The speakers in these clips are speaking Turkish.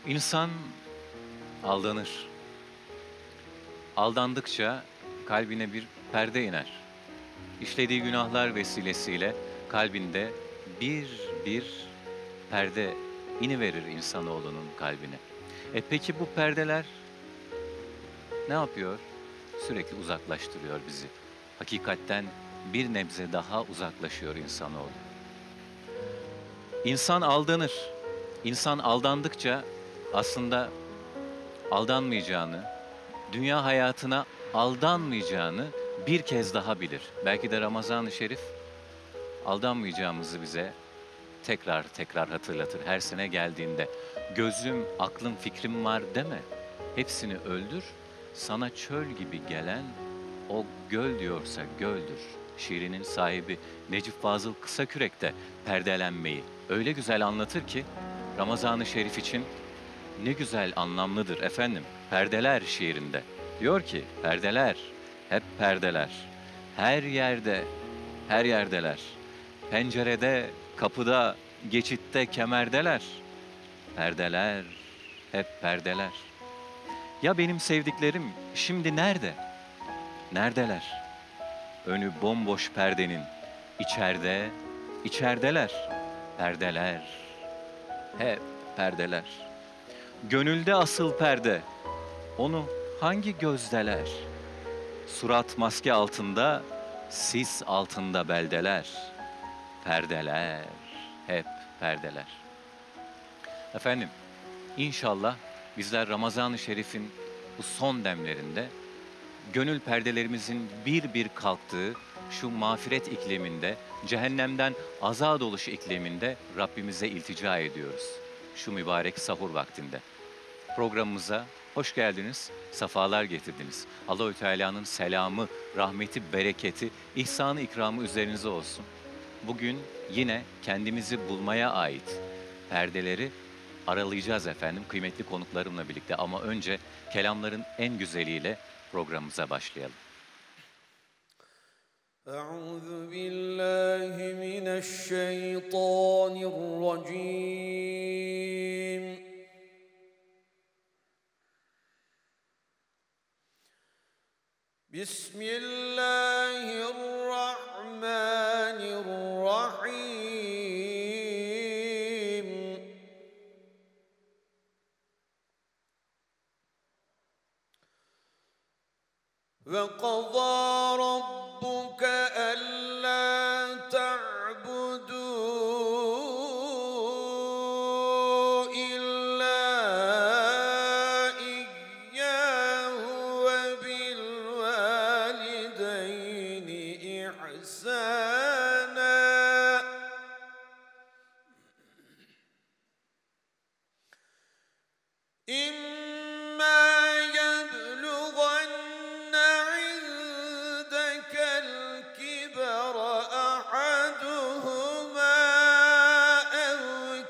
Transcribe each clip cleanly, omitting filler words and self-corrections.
İnsan aldanır. Aldandıkça kalbine bir perde iner. İşlediği günahlar vesilesiyle kalbinde bir bir perde iniverir insanoğlunun kalbine. Peki bu perdeler ne yapıyor? Sürekli uzaklaştırıyor bizi. Hakikatten bir nebze daha uzaklaşıyor insanoğlu. İnsan aldanır. İnsan aldandıkça aslında aldanmayacağını, dünya hayatına aldanmayacağını bir kez daha bilir. Belki de Ramazan-ı Şerif aldanmayacağımızı bize tekrar tekrar hatırlatır her sene geldiğinde. Gözüm, aklım, fikrim var deme. Hepsini öldür. Sana çöl gibi gelen o göl diyorsa göldür. Şiirinin sahibi Necip Fazıl Kısakürek de perdelenmeyi öyle güzel anlatır ki Ramazan-ı Şerif için ne güzel anlamlıdır efendim. Perdeler şiirinde. Diyor ki perdeler, hep perdeler. Her yerde, her yerdeler. Pencerede, kapıda, geçitte, kemerdeler. Perdeler, hep perdeler. Ya benim sevdiklerim şimdi nerede? Neredeler? Önü bomboş perdenin. İçeride, içerdeler. Perdeler, hep perdeler. Gönülde asıl perde. Onu hangi gözdeler? Surat maske altında, sis altında beldeler. Perdeler, hep perdeler. Efendim, inşallah bizler Ramazan-ı Şerif'in bu son demlerinde gönül perdelerimizin bir bir kalktığı şu mağfiret ikliminde, cehennemden azad oluş ikliminde Rabbimize iltica ediyoruz. Şu mübarek sahur vaktinde. Programımıza hoş geldiniz, sefalar getirdiniz. Allahü Teala'nın selamı, rahmeti, bereketi, ihsanı, ikramı üzerinize olsun. Bugün yine kendimizi bulmaya ait perdeleri aralayacağız efendim kıymetli konuklarımla birlikte. Ama önce kelamların en güzeliyle programımıza başlayalım. أعوذ بالله من الشيطان الرجيم بسم الله الرحمن الرحيم وقضى ربك ألا تعبدوا إلا إياه وبالوالدين إحسانا إما يبلغن عندك الكبر أحدهما أو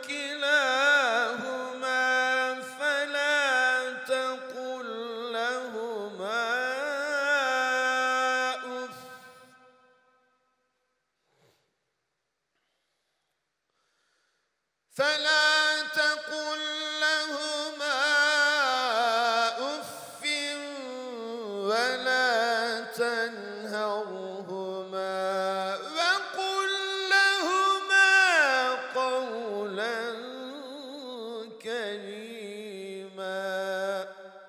كلاهما فلا تقل لهما أف ولا تنهرهما وقل لهما قولا كريما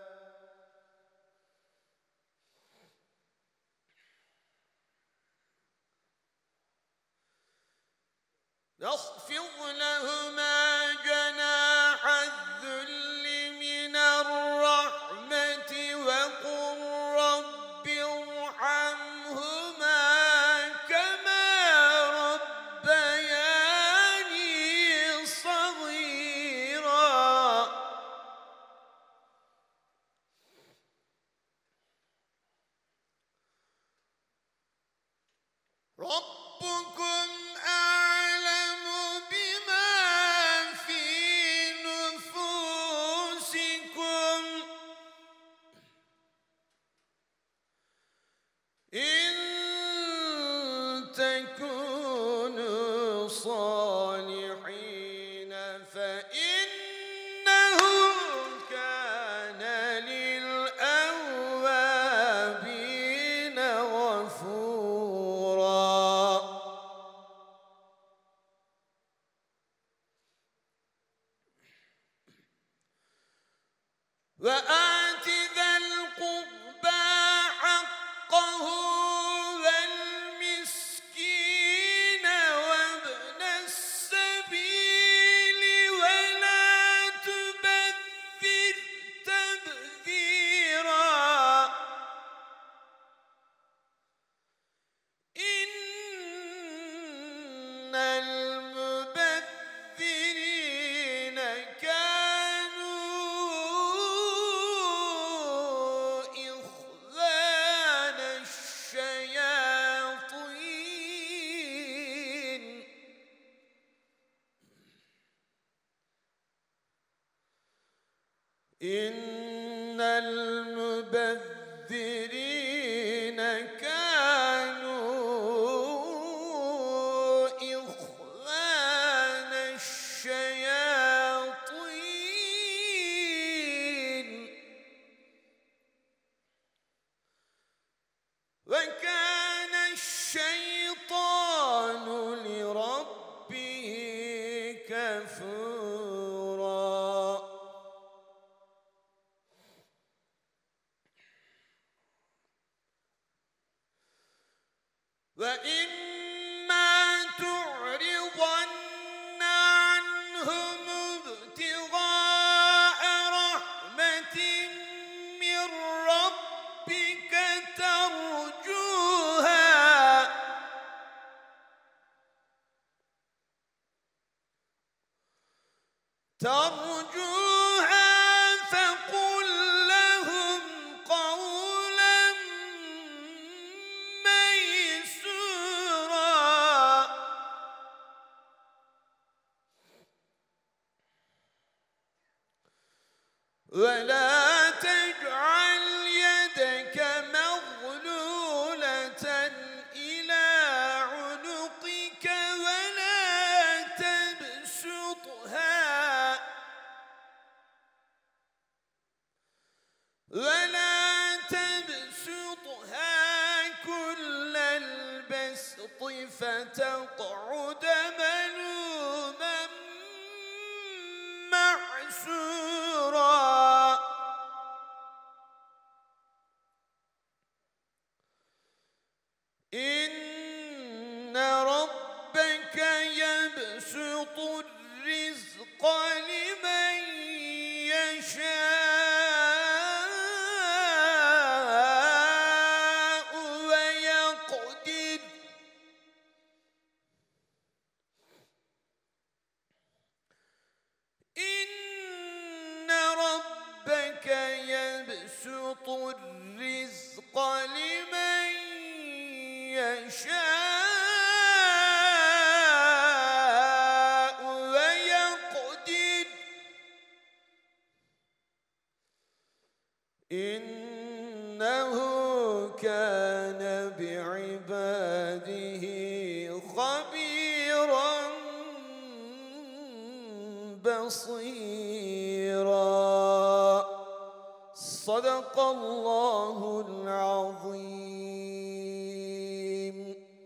واخفض لهما جناح الذل من الرحمة وقل رب ارحمهما كما ربياني صغيرا ربكم أعلم بما وآت ذا القربى حقه والمسكين وابن السبيل ولا تبذر تبذيرا إن المبذرين كانوا إخوان الشياطين إن المبذرين كانوا إخوان الشياطين وكان الشيطان لربه كفورا وإما تعرضن عنهم ابتغاء رحمة من ربك ترجوها فقل لهم قولا ميسورا ولا تجعل يدك مغلولة إلى عنقك ولا تبسطها كل البسط فتقعد ملوما محسورا إن ربك يبسط الرزق لمن يشاء ويقدر إن ربك يبسط الرزق لمن يشاء ويقدر إنه كان بعباده خبيرا بصيرا صدق الله العظيم.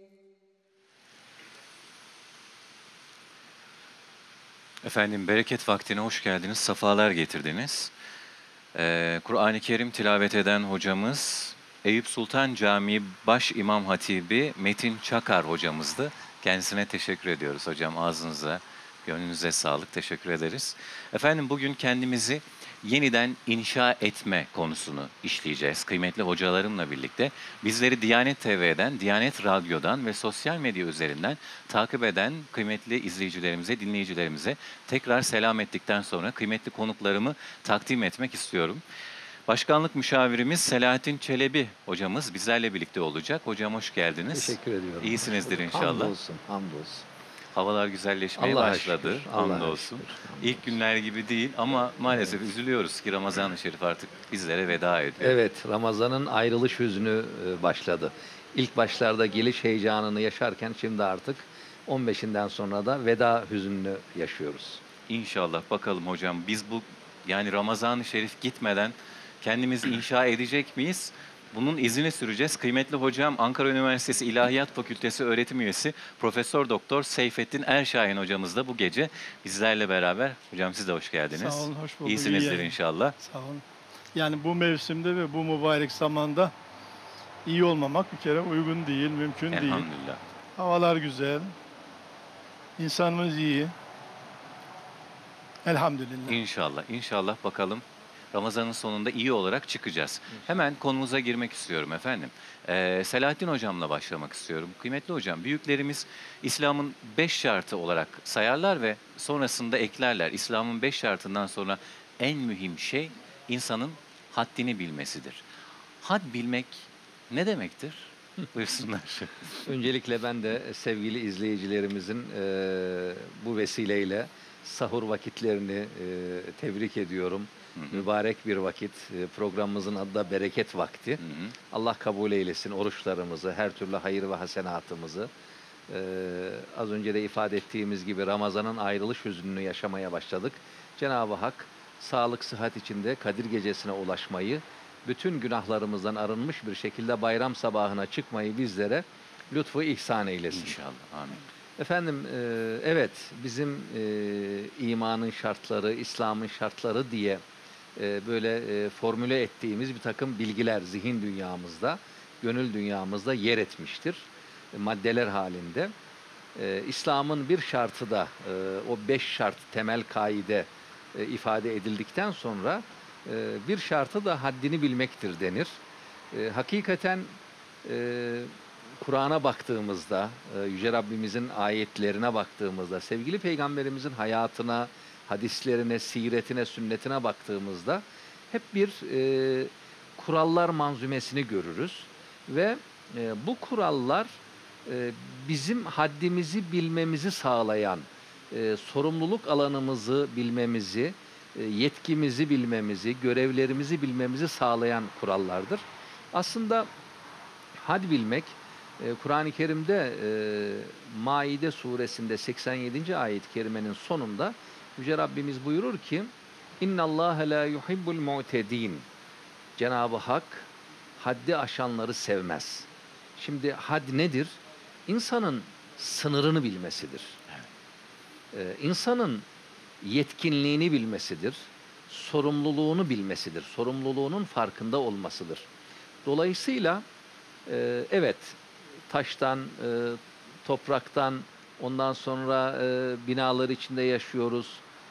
Efendim bereket vaktine hoş geldiniz, safalar getirdiniz. Kur'an-ı Kerim tilavet eden hocamız Eyüp Sultan Camii Baş İmam Hatibi Metin Çakar hocamızdı. Kendisine teşekkür ediyoruz hocam, ağzınıza, gönlünüze sağlık, teşekkür ederiz. Efendim bugün kendimizi yeniden inşa etme konusunu işleyeceğiz. Kıymetli hocalarımla birlikte bizleri Diyanet TV'den, Diyanet Radyo'dan ve sosyal medya üzerinden takip eden kıymetli izleyicilerimize, dinleyicilerimize tekrar selam ettikten sonra kıymetli konuklarımı takdim etmek istiyorum. Başkanlık müşavirimiz Selahattin Çelebi hocamız bizlerle birlikte olacak. Hocam hoş geldiniz. Teşekkür ediyorum. İyisinizdir inşallah. Hamdolsun, hamdolsun. Havalar güzelleşmeye Allah'a başladı. şükür, Allah'a Hamdolsun. şükür, hamdolsun. İlk günler gibi değil ama maalesef üzülüyoruz ki Ramazan-ı Şerif artık bizlere veda ediyor. Evet, Ramazan'ın ayrılış hüznü başladı. İlk başlarda geliş heyecanını yaşarken şimdi artık 15'inden sonra da veda hüznünü yaşıyoruz. İnşallah bakalım hocam biz bu yani Ramazan-ı Şerif gitmeden kendimizi inşa edecek miyiz? Bunun izini süreceğiz. Kıymetli hocam Ankara Üniversitesi İlahiyat Fakültesi öğretim üyesi Profesör Doktor Seyfettin Erşahin hocamız da bu gece bizlerle beraber. Hocam siz de hoş geldiniz. Sağ olun, hoş bulduk. İyisinizdir İyi. inşallah. Sağ olun. Yani bu mevsimde ve bu mübarek zamanda iyi olmamak bir kere uygun değil, mümkün değil. Elhamdülillah. Havalar güzel, insanımız iyi. Elhamdülillah. İnşallah, inşallah bakalım Ramazan'ın sonunda iyi olarak çıkacağız. Hemen konumuza girmek istiyorum efendim. Selahattin Hocam'la başlamak istiyorum. Kıymetli hocam, büyüklerimiz İslam'ın 5 şartı olarak sayarlar ve sonrasında eklerler. İslam'ın 5 şartından sonra en mühim şey insanın haddini bilmesidir. Had bilmek ne demektir? Buyursunlar. Öncelikle ben de sevgili izleyicilerimizin bu vesileyle sahur vakitlerini tebrik ediyorum. Mübarek bir vakit. Programımızın adı da Bereket Vakti. Hı hı. Allah kabul eylesin oruçlarımızı, her türlü hayır ve hasenatımızı. Az önce de ifade ettiğimiz gibi Ramazan'ın ayrılış hüznünü yaşamaya başladık. Cenab-ı Hak sağlık, sıhhat içinde Kadir Gecesi'ne ulaşmayı, bütün günahlarımızdan arınmış bir şekilde bayram sabahına çıkmayı bizlere lütfu ihsan eylesin. İnşallah. Amin. Efendim, evet, bizim imanın şartları, İslam'ın şartları diye böyle formüle ettiğimiz bir takım bilgiler zihin dünyamızda, gönül dünyamızda yer etmiştir. Maddeler halinde. İslam'ın bir şartı da o 5 şart temel kaide ifade edildikten sonra bir şartı da haddini bilmektir denir. Hakikaten Kur'an'a baktığımızda, Yüce Rabbimizin ayetlerine baktığımızda, sevgili Peygamberimizin hayatına, hadislerine, siretine, sünnetine baktığımızda hep bir kurallar manzumesini görürüz. Ve bu kurallar bizim haddimizi bilmemizi sağlayan, sorumluluk alanımızı bilmemizi, yetkimizi bilmemizi, görevlerimizi bilmemizi sağlayan kurallardır. Aslında had bilmek, Kur'an-ı Kerim'de Maide suresinde 87. ayet-i kerimenin sonunda Yüce Rabbimiz buyurur ki اِنَّ اللّٰهَ لَا يُحِبُّ الْمُعْتَد۪ينَ Cenab-ı Hak haddi aşanları sevmez. Şimdi had nedir? İnsanın sınırını bilmesidir. İnsanın yetkinliğini bilmesidir. Sorumluluğunu bilmesidir. Sorumluluğunun farkında olmasıdır. Dolayısıyla evet, taştan, topraktan, ondan sonra binalar içinde yaşıyoruz.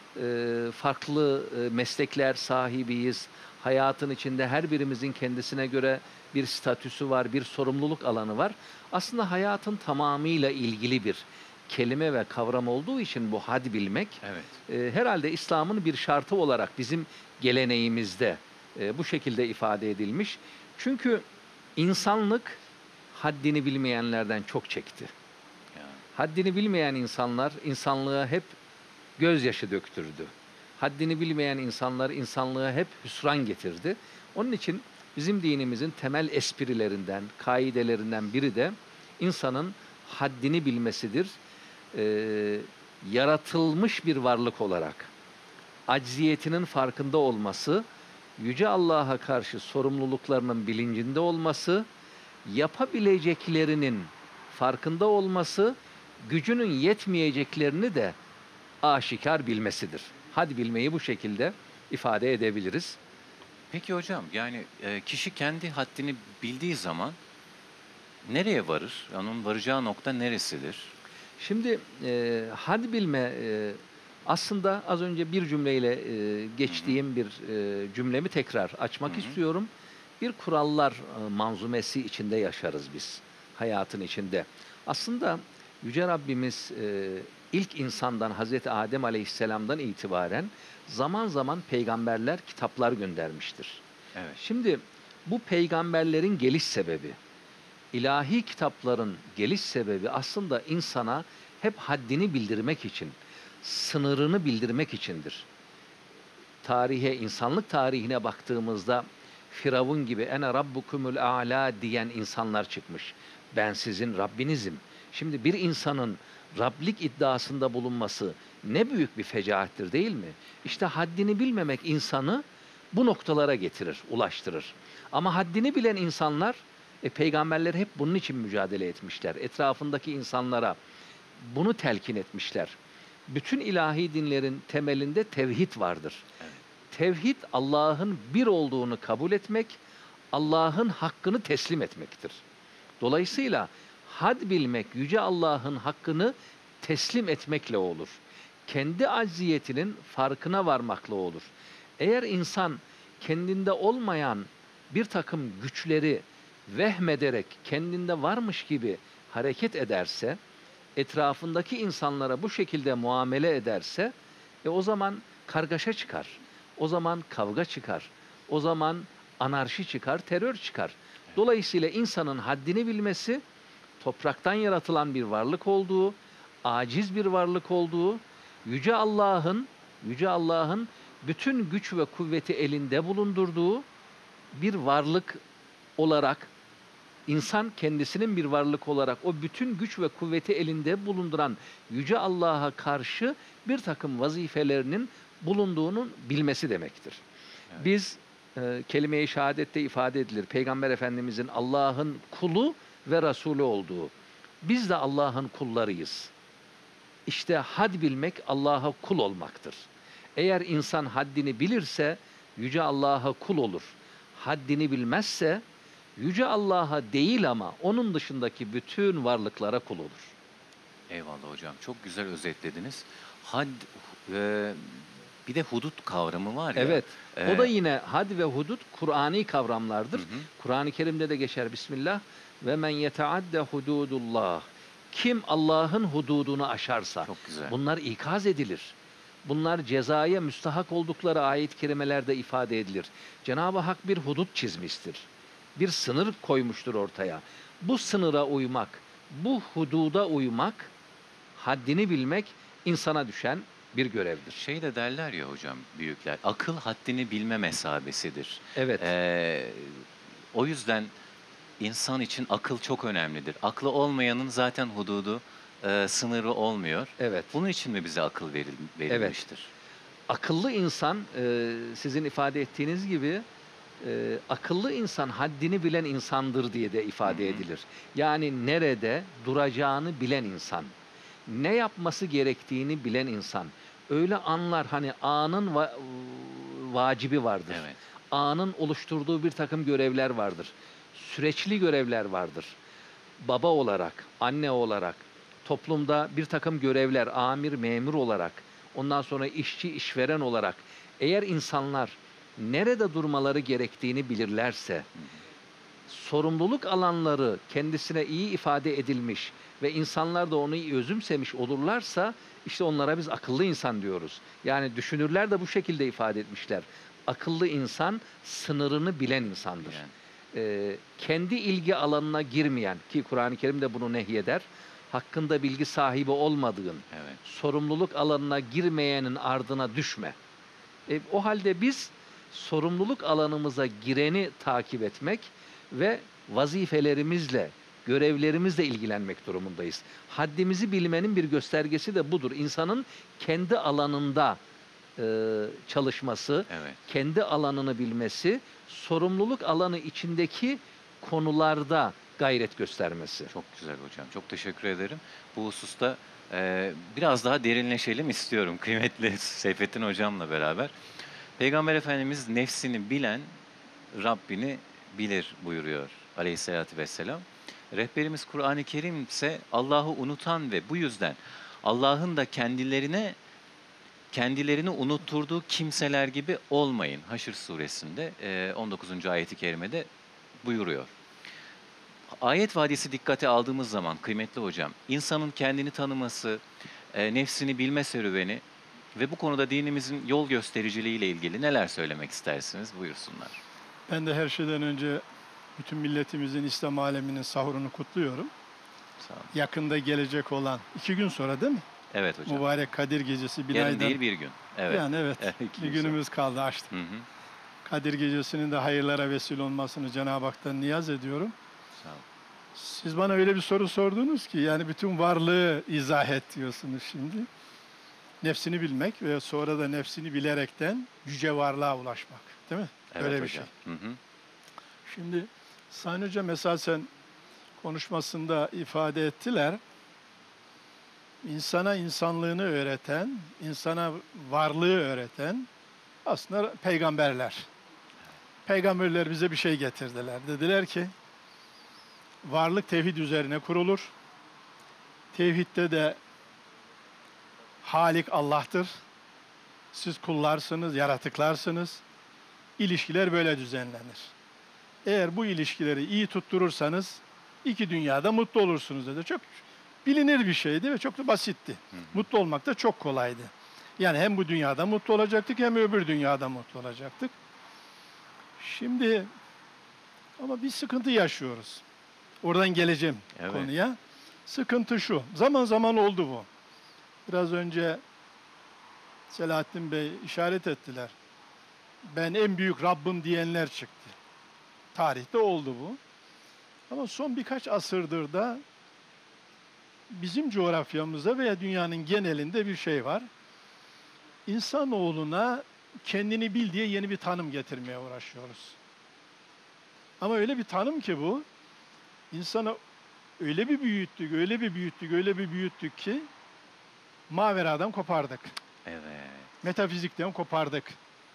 Farklı meslekler sahibiyiz. Hayatın içinde her birimizin kendisine göre bir statüsü var, bir sorumluluk alanı var. Aslında hayatın tamamıyla ilgili bir kelime ve kavram olduğu için bu had bilmek, Evet. herhalde İslam'ın bir şartı olarak bizim geleneğimizde bu şekilde ifade edilmiş. Çünkü insanlık haddini bilmeyenlerden çok çekti. Yani. Haddini bilmeyen insanlar insanlığa hep gözyaşı döktürdü. Haddini bilmeyen insanlar insanlığa hep hüsran getirdi. Onun için bizim dinimizin temel esprilerinden, kaidelerinden biri de insanın haddini bilmesidir. Yaratılmış bir varlık olarak acziyetinin farkında olması, Yüce Allah'a karşı sorumluluklarının bilincinde olması, yapabileceklerinin farkında olması, gücünün yetmeyeceklerini de aşikar bilmesidir. Had bilmeyi bu şekilde ifade edebiliriz. Peki hocam, yani kişi kendi haddini bildiği zaman nereye varır? Onun varacağı nokta neresidir? Şimdi had bilme aslında az önce bir cümleyle geçtiğim bir cümlemi tekrar açmak istiyorum. Bir kurallar manzumesi içinde yaşarız biz hayatın içinde. Aslında Yüce Rabbimiz ilk insandan Hazreti Adem Aleyhisselam'dan itibaren zaman zaman peygamberler, kitaplar göndermiştir. Evet. Şimdi bu peygamberlerin geliş sebebi, ilahi kitapların geliş sebebi aslında insana hep haddini bildirmek için, sınırını bildirmek içindir. Tarihe, insanlık tarihine baktığımızda Firavun gibi ene rabbukumul a'la diyen insanlar çıkmış. Ben sizin Rabbinizim. Şimdi bir insanın Rablik iddiasında bulunması ne büyük bir fecaattir değil mi? İşte haddini bilmemek insanı bu noktalara getirir, ulaştırır. Ama haddini bilen insanlar, peygamberler hep bunun için mücadele etmişler. Etrafındaki insanlara bunu telkin etmişler. Bütün ilahi dinlerin temelinde tevhid vardır. Evet. Tevhid Allah'ın bir olduğunu kabul etmek, Allah'ın hakkını teslim etmektir. Dolayısıyla had bilmek yüce Allah'ın hakkını teslim etmekle olur. Kendi acziyetinin farkına varmakla olur. Eğer insan kendinde olmayan bir takım güçleri vehmederek kendinde varmış gibi hareket ederse, etrafındaki insanlara bu şekilde muamele ederse, o zaman kargaşa çıkar. O zaman kavga çıkar. O zaman anarşi çıkar, terör çıkar. Dolayısıyla insanın haddini bilmesi, topraktan yaratılan bir varlık olduğu, aciz bir varlık olduğu, yüce Allah'ın bütün güç ve kuvveti elinde bulundurduğu bir varlık olarak, insan kendisinin bir varlık olarak o bütün güç ve kuvveti elinde bulunduran yüce Allah'a karşı bir takım vazifelerinin bulunduğunun bilmesi demektir. Evet. Biz kelime-i şehadette ifade edilir. Peygamber Efendimizin Allah'ın kulu ve Resulü olduğu. Biz de Allah'ın kullarıyız. İşte had bilmek Allah'a kul olmaktır. Eğer insan haddini bilirse yüce Allah'a kul olur. Haddini bilmezse yüce Allah'a değil ama onun dışındaki bütün varlıklara kul olur. Eyvallah hocam. Çok güzel özetlediniz. Had bir de hudut kavramı var ya. Evet. e, O da yine had ve hudut Kur'ani kavramlardır. Hı hı. Kur'an-ı Kerim'de de geçer Bismillah. Ve men yeteadde hududullah. Kim Allah'ın hududunu aşarsa. Çok güzel. Bunlar ikaz edilir. Bunlar cezaya müstahak oldukları ayet-i kerimelerde ifade edilir. Cenab-ı Hak bir hudut çizmiştir. Bir sınır koymuştur ortaya. Bu sınıra uymak, bu hududa uymak, haddini bilmek insana düşen bir görevdir. Şey de derler ya hocam büyükler. Akıl haddini bilme mesabesidir. Evet. O yüzden insan için akıl çok önemlidir. Aklı olmayanın zaten hududu, sınırı olmuyor. Evet. Bunun için mi bize akıl verilmiştir? Akıllı insan, sizin ifade ettiğiniz gibi, akıllı insan haddini bilen insandır diye de ifade edilir. Yani nerede duracağını bilen insan, ne yapması gerektiğini bilen insan. Öyle anlar, hani anın vacibi vardır. Evet. Anın oluşturduğu bir takım görevler vardır. Süreçli görevler vardır. Baba olarak, anne olarak, toplumda bir takım görevler, amir, memur olarak, ondan sonra işçi, işveren olarak, eğer insanlar nerede durmaları gerektiğini bilirlerse, sorumluluk alanları kendisine iyi ifade edilmiş ve insanlar da onu iyi özümsemiş olurlarsa, işte onlara biz akıllı insan diyoruz. Yani düşünürler de bu şekilde ifade etmişler. Akıllı insan sınırını bilen insandır. Kendi ilgi alanına girmeyen, ki Kur'an-ı Kerim de bunu nehyeder, hakkında bilgi sahibi olmadığın, Evet. sorumluluk alanına girmeyenin ardına düşme. O halde biz sorumluluk alanımıza gireni takip etmek ve vazifelerimizle, görevlerimizle ilgilenmek durumundayız. Haddimizi bilmenin bir göstergesi de budur. İnsanın kendi alanında çalışması, Evet. kendi alanını bilmesi, sorumluluk alanı içindeki konularda gayret göstermesi. Çok güzel hocam. Çok teşekkür ederim. Bu hususta biraz daha derinleşelim istiyorum kıymetli Seyfettin hocamla beraber. Peygamber Efendimiz nefsini bilen Rabbini bilir buyuruyor aleyhissalatü vesselam. Rehberimiz Kur'an-ı Kerim ise Allah'ı unutan ve bu yüzden Allah'ın da kendilerini unutturduğu kimseler gibi olmayın. Haşr suresinde 19. ayeti kerimede buyuruyor. Ayet vadisi dikkate aldığımız zaman kıymetli hocam, insanın kendini tanıması, nefsini bilme serüveni ve bu konuda dinimizin yol göstericiliğiyle ilgili neler söylemek istersiniz? Buyursunlar. Ben de her şeyden önce bütün milletimizin, İslam aleminin sahurunu kutluyorum. Sağ olun. Yakında gelecek olan 2 gün sonra değil mi? Evet hocam. Mübarek Kadir Gecesi bir Yarın aydan. değil bir gün. Evet. Yani evet. İki Bir gün sonra. günümüz kaldı, açtık. Hı hı. Kadir Gecesi'nin de hayırlara vesile olmasını Cenab-ı Hak'tan niyaz ediyorum. Sağ olun. Siz bana öyle bir soru sordunuz ki, yani bütün varlığı izah et diyorsunuz şimdi. Nefsini bilmek ve sonra da nefsini bilerekten yüce varlığa ulaşmak. Değil mi? Evet Öyle bir hocam. şey. Hı hı. Şimdi Sayın Hocam esasen konuşmasında ifade ettiler. İnsana insanlığını öğreten, insana varlığı öğreten Aslında peygamberler. Peygamberler bize bir şey getirdiler. Dediler ki varlık tevhid üzerine kurulur. Tevhidde de Halik Allah'tır. Siz kullarsınız, yaratıklarsınız. İlişkiler böyle düzenlenir. Eğer bu ilişkileri iyi tutturursanız iki dünyada mutlu olursunuz dedi. Çok bilinir bir şeydi ve çok da basitti. Mutlu olmak da çok kolaydı. Yani hem bu dünyada mutlu olacaktık hem öbür dünyada mutlu olacaktık. Şimdi ama bir sıkıntı yaşıyoruz. Oradan geleceğim Evet. konuya. Sıkıntı şu. Zaman zaman oldu bu. Biraz önce Selahattin Bey işaret ettiler. Ben en büyük Rabbim diyenler çıktı. Tarihte oldu bu. Ama son birkaç asırdır da bizim coğrafyamızda veya dünyanın genelinde bir şey var. İnsanoğluna kendini bil diye yeni bir tanım getirmeye uğraşıyoruz. Ama öyle bir tanım ki bu, insana öyle bir büyüttük, öyle bir büyüttük, öyle bir büyüttük ki maveradan kopardık. Evet. Metafizikten kopardık.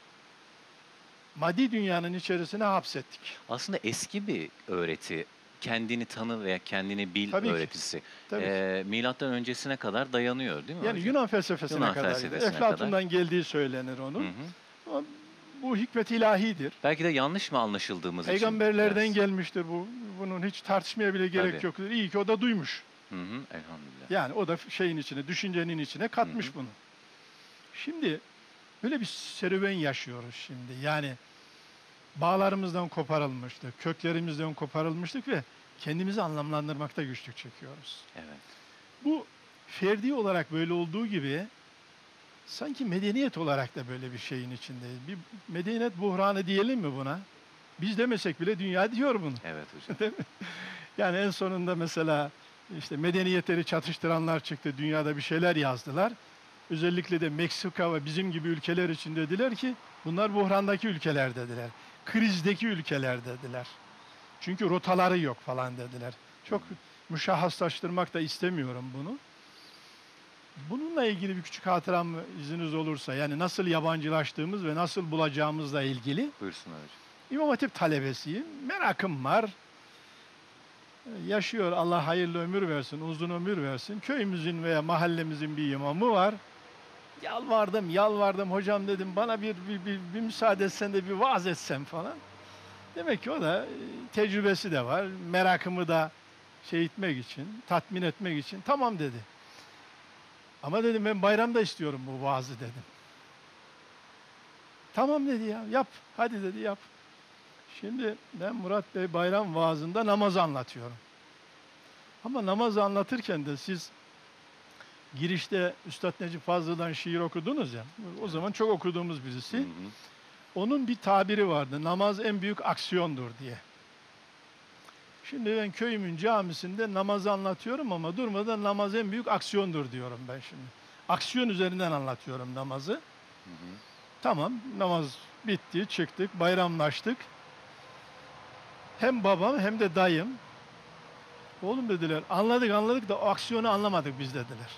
Maddi dünyanın içerisine hapsettik. Aslında eski bir öğreti. Kendini tanı veya kendini bil Tabii ki. öğretisi. Tabii. Milattan öncesine kadar dayanıyor değil mi Yani hocam? Yunan felsefesine Yunan kadar. felsefesine Eflatun'dan geldiği söylenir onun. Hı hı. Ama bu hikmet ilahidir. Belki de yanlış mı anlaşıldığımız için? Peygamberlerden biraz. gelmiştir bu. Bunun hiç tartışmaya bile gerek Tabii. yoktur. İyi ki o da duymuş. Hı hı, elhamdülillah. Yani o da şeyin içine, düşüncenin içine katmış Hı hı. bunu. Şimdi böyle bir serüven yaşıyoruz şimdi. Yani bağlarımızdan koparılmıştık, köklerimizden koparılmıştık ve kendimizi anlamlandırmakta güçlük çekiyoruz. Evet. Bu ferdi olarak böyle olduğu gibi sanki medeniyet olarak da böyle bir şeyin içindeyiz. Bir medeniyet buhranı diyelim mi buna? Biz demesek bile dünya diyor bunu. Evet hocam. Değil mi? Yani en sonunda mesela işte medeniyetleri çatıştıranlar çıktı, dünyada bir şeyler yazdılar. Özellikle de Meksika ve bizim gibi ülkeler için dediler ki bunlar buhrandaki ülkeler dediler. Krizdeki ülkeler dediler. Çünkü rotaları yok falan dediler. Çok müşahhaslaştırmak da istemiyorum bunu. Bununla ilgili bir küçük hatıram izniniz olursa, yani nasıl yabancılaştığımız ve nasıl bulacağımızla ilgili. Buyursun hocam. İmam Hatip talebesiyim, merakım var. Yaşıyor, Allah hayırlı ömür versin, uzun ömür versin. Köyümüzün veya mahallemizin bir imamı var. Yalvardım, hocam dedim bana bir müsaade etsen de bir vaaz etsem falan. Demek ki o da tecrübesi de var, merakımı da şey etmek için, tatmin etmek için tamam dedi. Ama dedim ben bayramda istiyorum bu vaazı dedim. Tamam dedi ya, yap, hadi dedi yap. Şimdi ben Murat Bey bayram vaazında namazı anlatıyorum. Ama namazı anlatırken de siz girişte Üstad Necip Fazıl'dan şiir okudunuz ya, o zaman çok okuduğumuz birisi. Hı hı. Onun bir tabiri vardı, namaz en büyük aksiyondur diye. Şimdi ben köyümün camisinde namazı anlatıyorum ama durmadan namaz en büyük aksiyondur diyorum ben şimdi. Aksiyon üzerinden anlatıyorum namazı. Hı hı. Tamam, namaz bitti, çıktık, bayramlaştık. Hem babam hem de dayım, oğlum dediler, anladık da o aksiyonu anlamadık biz dediler.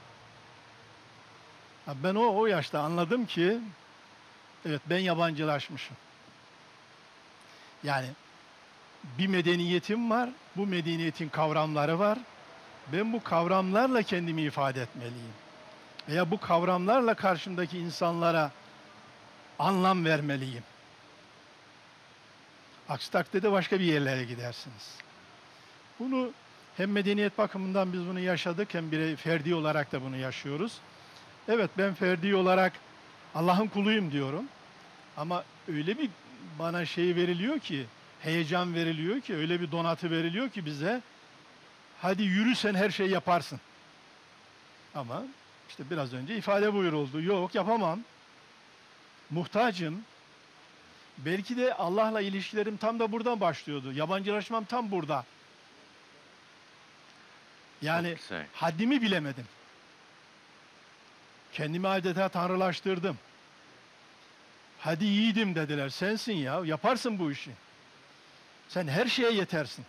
Ha, ben o yaşta anladım ki, evet ben yabancılaşmışım. Yani bir medeniyetim var, bu medeniyetin kavramları var. Ben bu kavramlarla kendimi ifade etmeliyim. Veya bu kavramlarla karşımdaki insanlara anlam vermeliyim. Aksi takdirde başka bir yerlere gidersiniz. Bunu hem medeniyet bakımından biz bunu yaşadık, hem birey ferdi olarak da bunu yaşıyoruz. Evet, ben ferdi olarak Allah'ın kuluyum diyorum. Ama öyle bir bana şey veriliyor ki, heyecan veriliyor ki, öyle bir donatı veriliyor ki bize, hadi yürü sen her şeyi yaparsın. Ama işte biraz önce ifade buyuruldu. Yok, yapamam. Muhtacım. Belki de Allah'la ilişkilerim tam da buradan başlıyordu. Yabancılaşmam tam burada. Yani Çok güzel. haddimi bilemedim. Kendimi adeta tanrılaştırdım. Hadi yiğidim dediler. Sensin ya, yaparsın bu işi. Sen her şeye yetersin.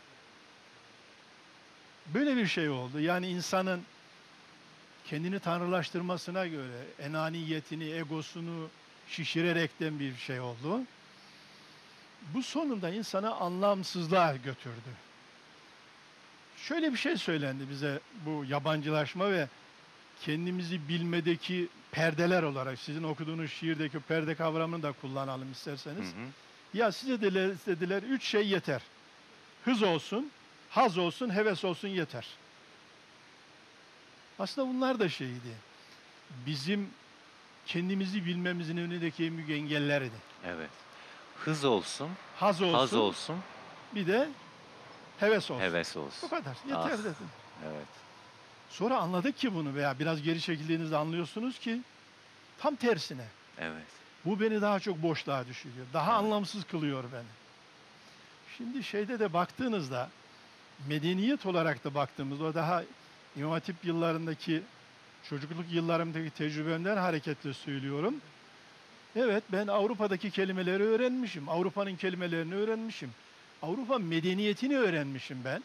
Böyle bir şey oldu. Yani insanın kendini tanrılaştırmasına göre enaniyetini, egosunu şişirerekten bir şey oldu. Bu sonunda insanı anlamsızlığa götürdü. Şöyle bir şey söylendi bize, bu yabancılaşma ve kendimizi bilmedeki perdeler olarak, sizin okuduğunuz şiirdeki perde kavramını da kullanalım Hı isterseniz. hı. Ya size dediler 3 şey yeter. Hız olsun, haz olsun, heves olsun yeter. Aslında bunlar da şeydi. Bizim kendimizi bilmemizin önündeki en büyük engellerdi. Evet. Hız olsun, Haz olsun, haz olsun, bir de heves olsun. heves Bu olsun. kadar. Yeter Ah. dedim. Evet. Sonra anladık ki bunu, veya biraz geri çekildiğinizde anlıyorsunuz ki tam tersine. Evet. Bu beni daha çok boşluğa düşürüyor. Daha Evet. anlamsız kılıyor beni. Şimdi şeyde de baktığınızda, medeniyet olarak da baktığımızda, o daha İmam Hatip yıllarındaki, çocukluk yıllarımdaki tecrübemden hareketle söylüyorum. Evet, ben Avrupa'daki kelimeleri öğrenmişim. Avrupa'nın kelimelerini öğrenmişim. Avrupa medeniyetini öğrenmişim ben.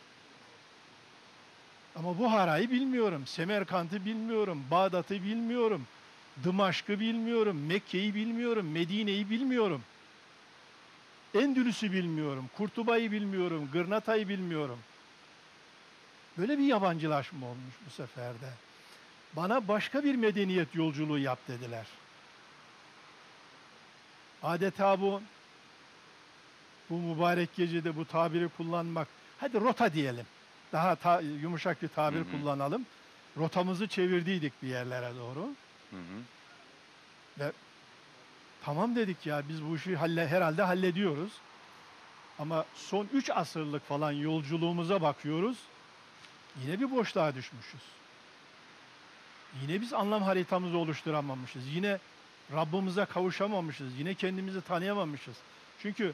Ama Buhara'yı bilmiyorum, Semerkant'ı bilmiyorum, Bağdat'ı bilmiyorum, Dımaşk'ı bilmiyorum, Mekke'yi bilmiyorum, Medine'yi bilmiyorum. Endülüs'ü bilmiyorum, Kurtuba'yı bilmiyorum, Gırnata'yı bilmiyorum. Böyle bir yabancılaşma olmuş bu sefer de. Bana başka bir medeniyet yolculuğu yap dediler. Adeta bu mübarek gecede bu tabiri kullanmak, hadi rota diyelim. Daha yumuşak bir tabir Hı hı. kullanalım. Rotamızı çevirdiydik bir yerlere doğru. Hı hı. Ve tamam dedik ya, biz bu işi herhalde hallediyoruz. Ama son 3 asırlık falan yolculuğumuza bakıyoruz. Yine bir boşluğa düşmüşüz. Yine biz anlam haritamızı oluşturamamışız. Yine Rabbimize kavuşamamışız. Yine kendimizi tanıyamamışız. Çünkü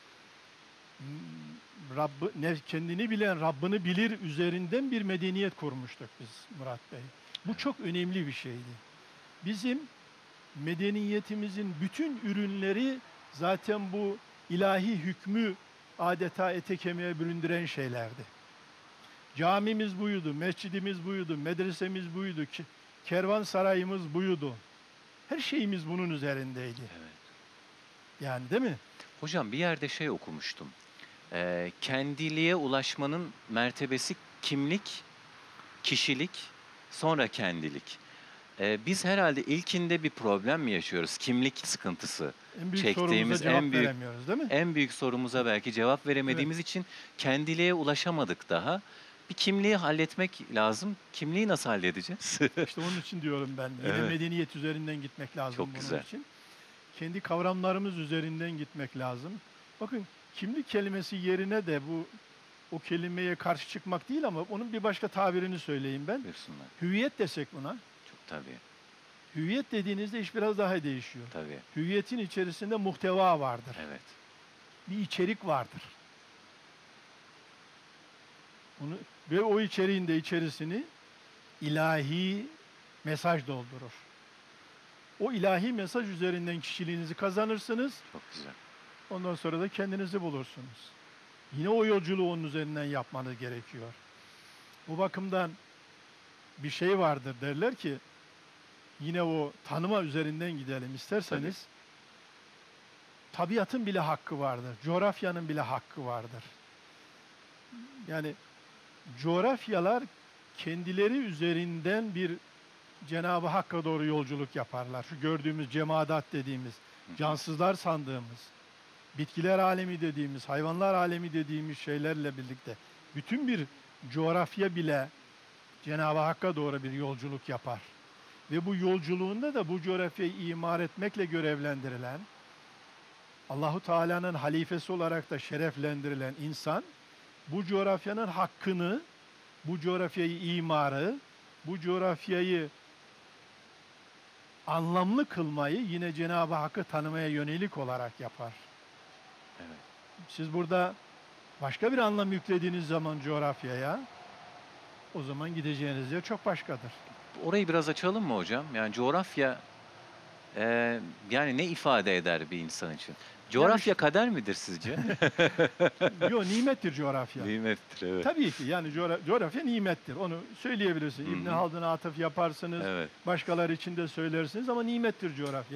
kendini bilen Rabbini bilir üzerinden bir medeniyet kurmuştuk biz Murat Bey. Bu çok önemli bir şeydi. Bizim medeniyetimizin bütün ürünleri zaten bu ilahi hükmü adeta ete kemiğe büründüren şeylerdi. Camimiz buydu, mescidimiz buydu, medresemiz buydu, kervansarayımız buydu. Her şeyimiz bunun üzerindeydi. Evet. Yani değil mi? Hocam bir yerde şey okumuştum. Kendiliğe ulaşmanın mertebesi kimlik, kişilik, sonra kendilik. Biz herhalde ilkinde bir problem mi yaşıyoruz? Kimlik sıkıntısı. En büyük Çektiğimiz sorumuza cevap en büyük veremiyoruz değil mi? en büyük sorumuza belki cevap veremediğimiz için kendiliğe ulaşamadık daha. Bir kimliği halletmek lazım. Kimliği nasıl halledeceğiz? İşte onun için diyorum ben. Yine Evet. medeniyet üzerinden gitmek lazım Çok bunun güzel. için. Kendi kavramlarımız üzerinden gitmek lazım. Bakın, kimlik kelimesi yerine de o kelimeye karşı çıkmak değil ama onun bir başka tabirini söyleyeyim ben. Buyursunlar. Hüviyet desek buna. Çok tabii, Hüviyet dediğinizde iş biraz daha değişiyor. tabii. Hüviyetin içerisinde muhteva vardır. Evet. Bir içerik vardır. Ve o içeriğin de içerisini ilahi mesaj doldurur. O ilahi mesaj üzerinden kişiliğinizi kazanırsınız. Çok güzel. Ondan sonra da kendinizi bulursunuz. Yine o yolculuğu onun üzerinden yapmanız gerekiyor. Bu bakımdan bir şey vardır, derler ki, yine o tanıma üzerinden gidelim isterseniz. Tabiatın bile hakkı vardır. Coğrafyanın bile hakkı vardır. Yani coğrafyalar kendileri üzerinden bir Cenab-ı Hakk'a doğru yolculuk yaparlar. Şu gördüğümüz cemadat dediğimiz, cansızlar sandığımız, bitkiler alemi dediğimiz, hayvanlar alemi dediğimiz şeylerle birlikte bütün bir coğrafya bile Cenab-ı Hakk'a doğru bir yolculuk yapar. Ve bu yolculuğunda da bu coğrafyayı imar etmekle görevlendirilen, Allahu Teala'nın halifesi olarak da şereflendirilen insan, bu coğrafyanın hakkını, bu coğrafyayı imarı, bu coğrafyayı anlamlı kılmayı yine Cenab-ı Hakk'ı tanımaya yönelik olarak yapar. Evet. Siz burada başka bir anlam yüklediğiniz zaman coğrafyaya, o zaman gideceğiniz yer çok başkadır. Orayı biraz açalım mı hocam? Yani coğrafya yani ne ifade eder bir insan için? Coğrafya kader midir sizce? Yok, nimettir coğrafya. Nimettir, evet. Tabii ki, yani coğrafya nimettir. Onu söyleyebilirsiniz. Hı hı. İbn Haldun'a atıf yaparsınız. Evet. Başkaları için de söylersiniz ama nimettir coğrafya.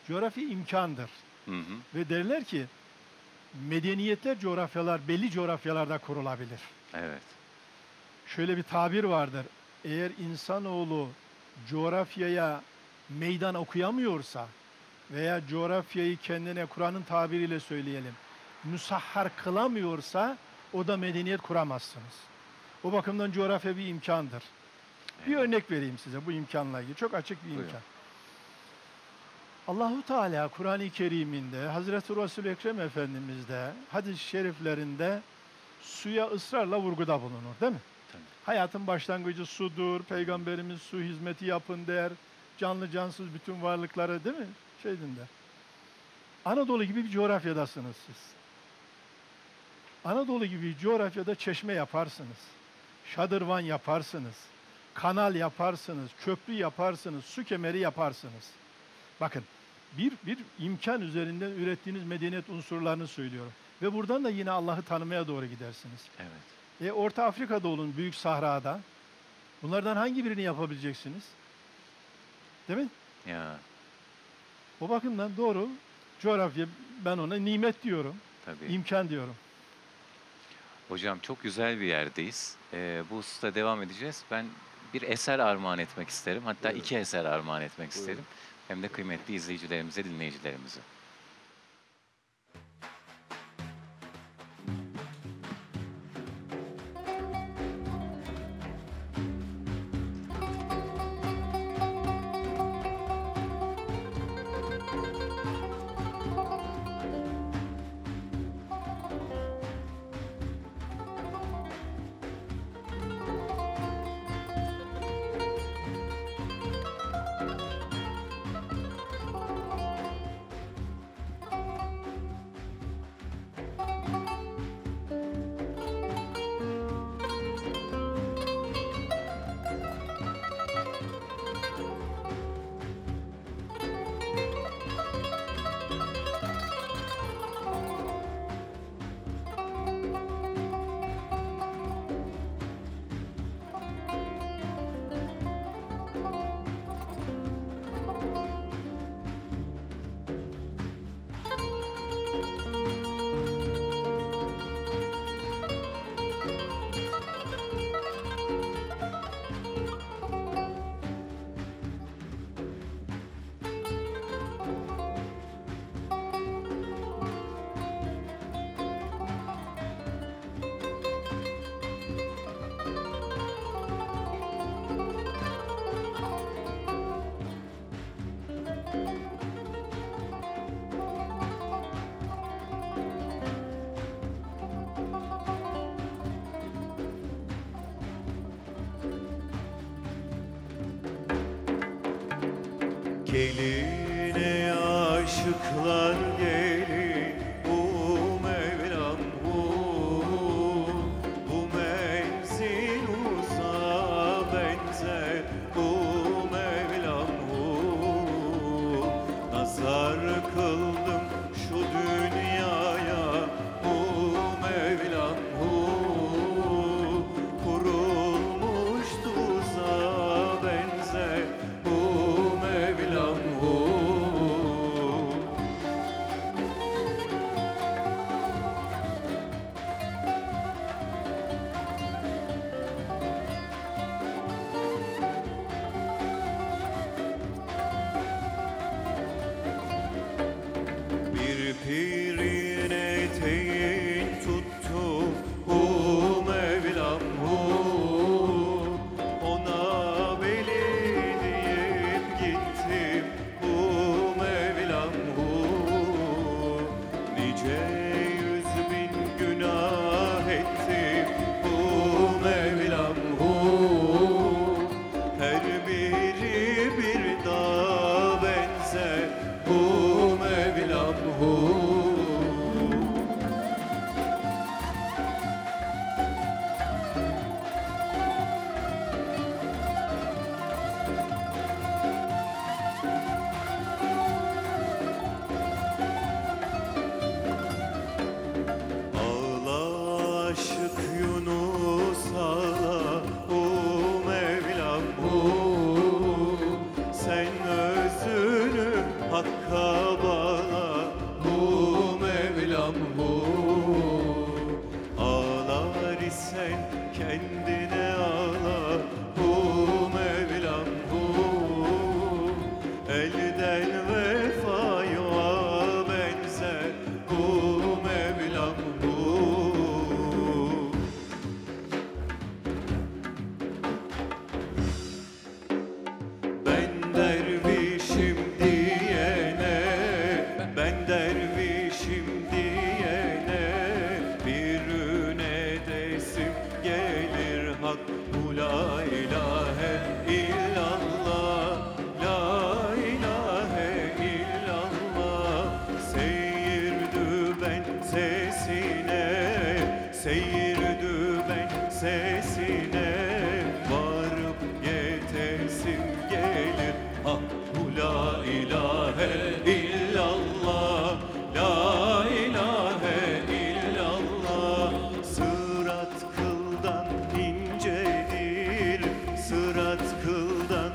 Coğrafya imkandır. Hı hı. Ve derler ki medeniyetler belli coğrafyalarda kurulabilir. Evet. Şöyle bir tabir vardır. Eğer insanoğlu coğrafyaya meydan okuyamıyorsa veya coğrafyayı kendine Kur'an'ın tabiriyle söyleyelim, müsahhar kılamıyorsa o da medeniyet kuramazsınız. O bakımdan coğrafya bir imkandır. Bir örnek vereyim size bu imkanla ilgili. Çok açık bir Buyurun. imkan. Allahu Teala Kur'an-ı Kerim'inde, Hazreti Resul-i Ekrem Efendimiz'de, hadis-i şeriflerinde suya ısrarla vurguda bulunur, değil mi? Tabii. Hayatın başlangıcı sudur, Peygamberimiz su hizmeti yapın der, canlı cansız bütün varlıkları, değil mi? Şeydin der. Anadolu gibi bir coğrafyadasınız siz. Anadolu gibi bir coğrafyada çeşme yaparsınız, şadırvan yaparsınız, kanal yaparsınız, köprü yaparsınız, su kemeri yaparsınız. Bakın, bir imkan üzerinden ürettiğiniz medeniyet unsurlarını söylüyorum. Ve buradan da yine Allah'ı tanımaya doğru gidersiniz. Evet. Orta Afrika'da olun, Büyük Sahra'da. Bunlardan hangi birini yapabileceksiniz? Değil mi? Ya O bakımdan doğru, coğrafya, ben ona nimet diyorum, tabii. imkan diyorum. Hocam çok güzel bir yerdeyiz. Bu hususta devam edeceğiz. Ben bir eser armağan etmek isterim. Hatta Buyurun. 2 eser armağan etmek Buyurun. isterim. Hem de kıymetli izleyicilerimize, dinleyicilerimize. Gelin ey aşıklar gelin, bu Mevlam bu menzil uzağa benzer, bu Mevlam nazar kıldım şu dünyaya, bu Mevlam kurulmuş tuzağa benzer, bu Mevlam Hakka bağla hu Mevlam hu. Ağlar isen kendine ağla hu Mevlam hu. Elden vefaya benzer hu Mevlam hu. Ben dervişim diyene, ben dervişim diyene bir ünedesim gelir hak bu la ilahe illallah, la ilahe illallah. Seyirdi ben sesine, seyirdi ben sesine, varıp yetesim gelir ah bu la ilahe illallah, la ilahe illallah. Sırat kıldan incedir, sırat kıldan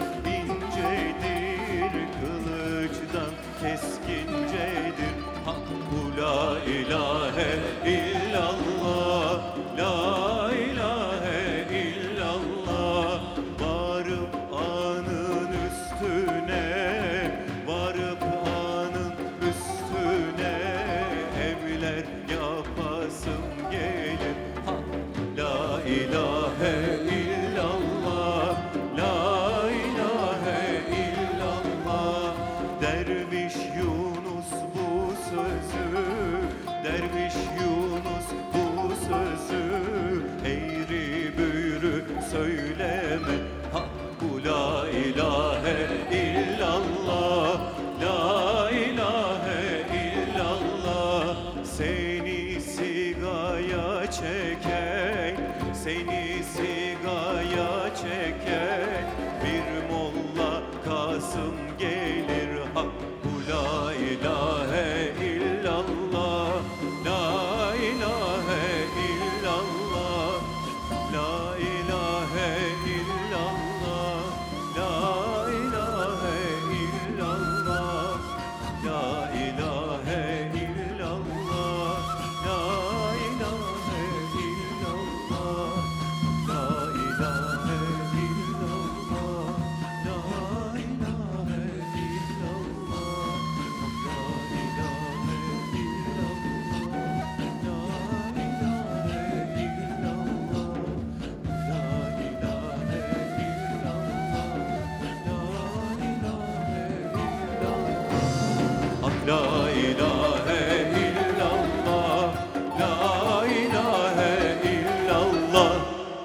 incedir, kılıçtan keskincedir ah bu la ilahe illallah, la ilahe illallah. Varıp anın üstüne, varıp anın üstüne evler yapasım gelir ha. La ilahe illallah, la ilahe illallah. Derviş Yunus bu sözü, derviş Yunus bu sözü eğri büğrü söyleme ha bu la ilahe illallah, la ilahe illallah. Seni sigaya çeken, seni sigaya çeken bir molla Kasım gelir ha bu la ilahe illallah, la ilahe illallah, la ilahe illallah, la ilahe illallah, la ilahe illallah, la ilahe illallah, la ilahe illallah, la ilahe illallah, la ilahe la ilahe illallah, la ilahe illallah.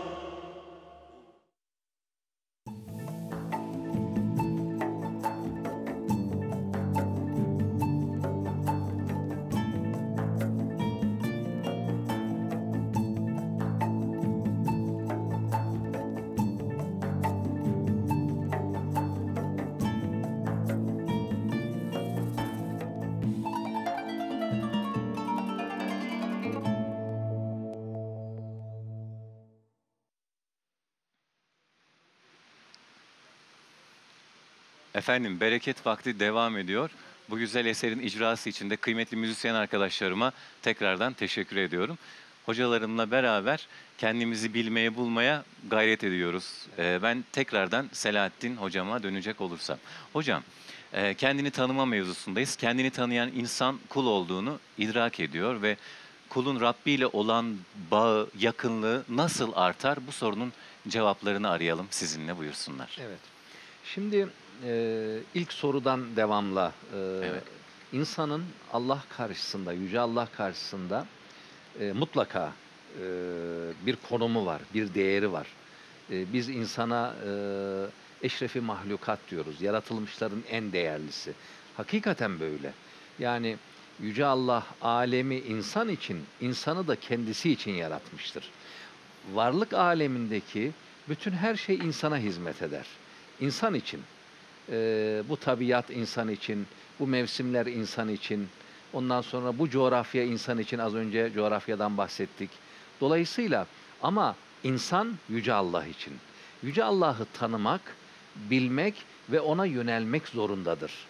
Efendim bereket vakti devam ediyor. Bu güzel eserin icrası için de kıymetli müzisyen arkadaşlarıma tekrardan teşekkür ediyorum. Hocalarımla beraber kendimizi bilmeye bulmaya gayret ediyoruz. Ben tekrardan Selahattin hocama dönecek olursam. Hocam kendini tanıma mevzusundayız. Kendini tanıyan insan kul olduğunu idrak ediyor ve kulun Rabbi ile olan bağı, yakınlığı nasıl artar? Bu sorunun cevaplarını arayalım sizinle, buyursunlar. Evet. Şimdi ilk sorudan devamla Evet. insanın Allah karşısında, Yüce Allah karşısında mutlaka bir konumu var, bir değeri var. Biz insana eşrefi mahlukat diyoruz, yaratılmışların en değerlisi. Hakikaten böyle. Yani Yüce Allah alemi insan için, insanı da kendisi için yaratmıştır. Varlık alemindeki bütün her şey insana hizmet eder. İnsan için. Bu tabiat insan için, bu mevsimler insan için, ondan sonra bu coğrafya insan için, az önce coğrafyadan bahsettik. Dolayısıyla ama insan Yüce Allah için. Yüce Allah'ı tanımak, bilmek ve ona yönelmek zorundadır.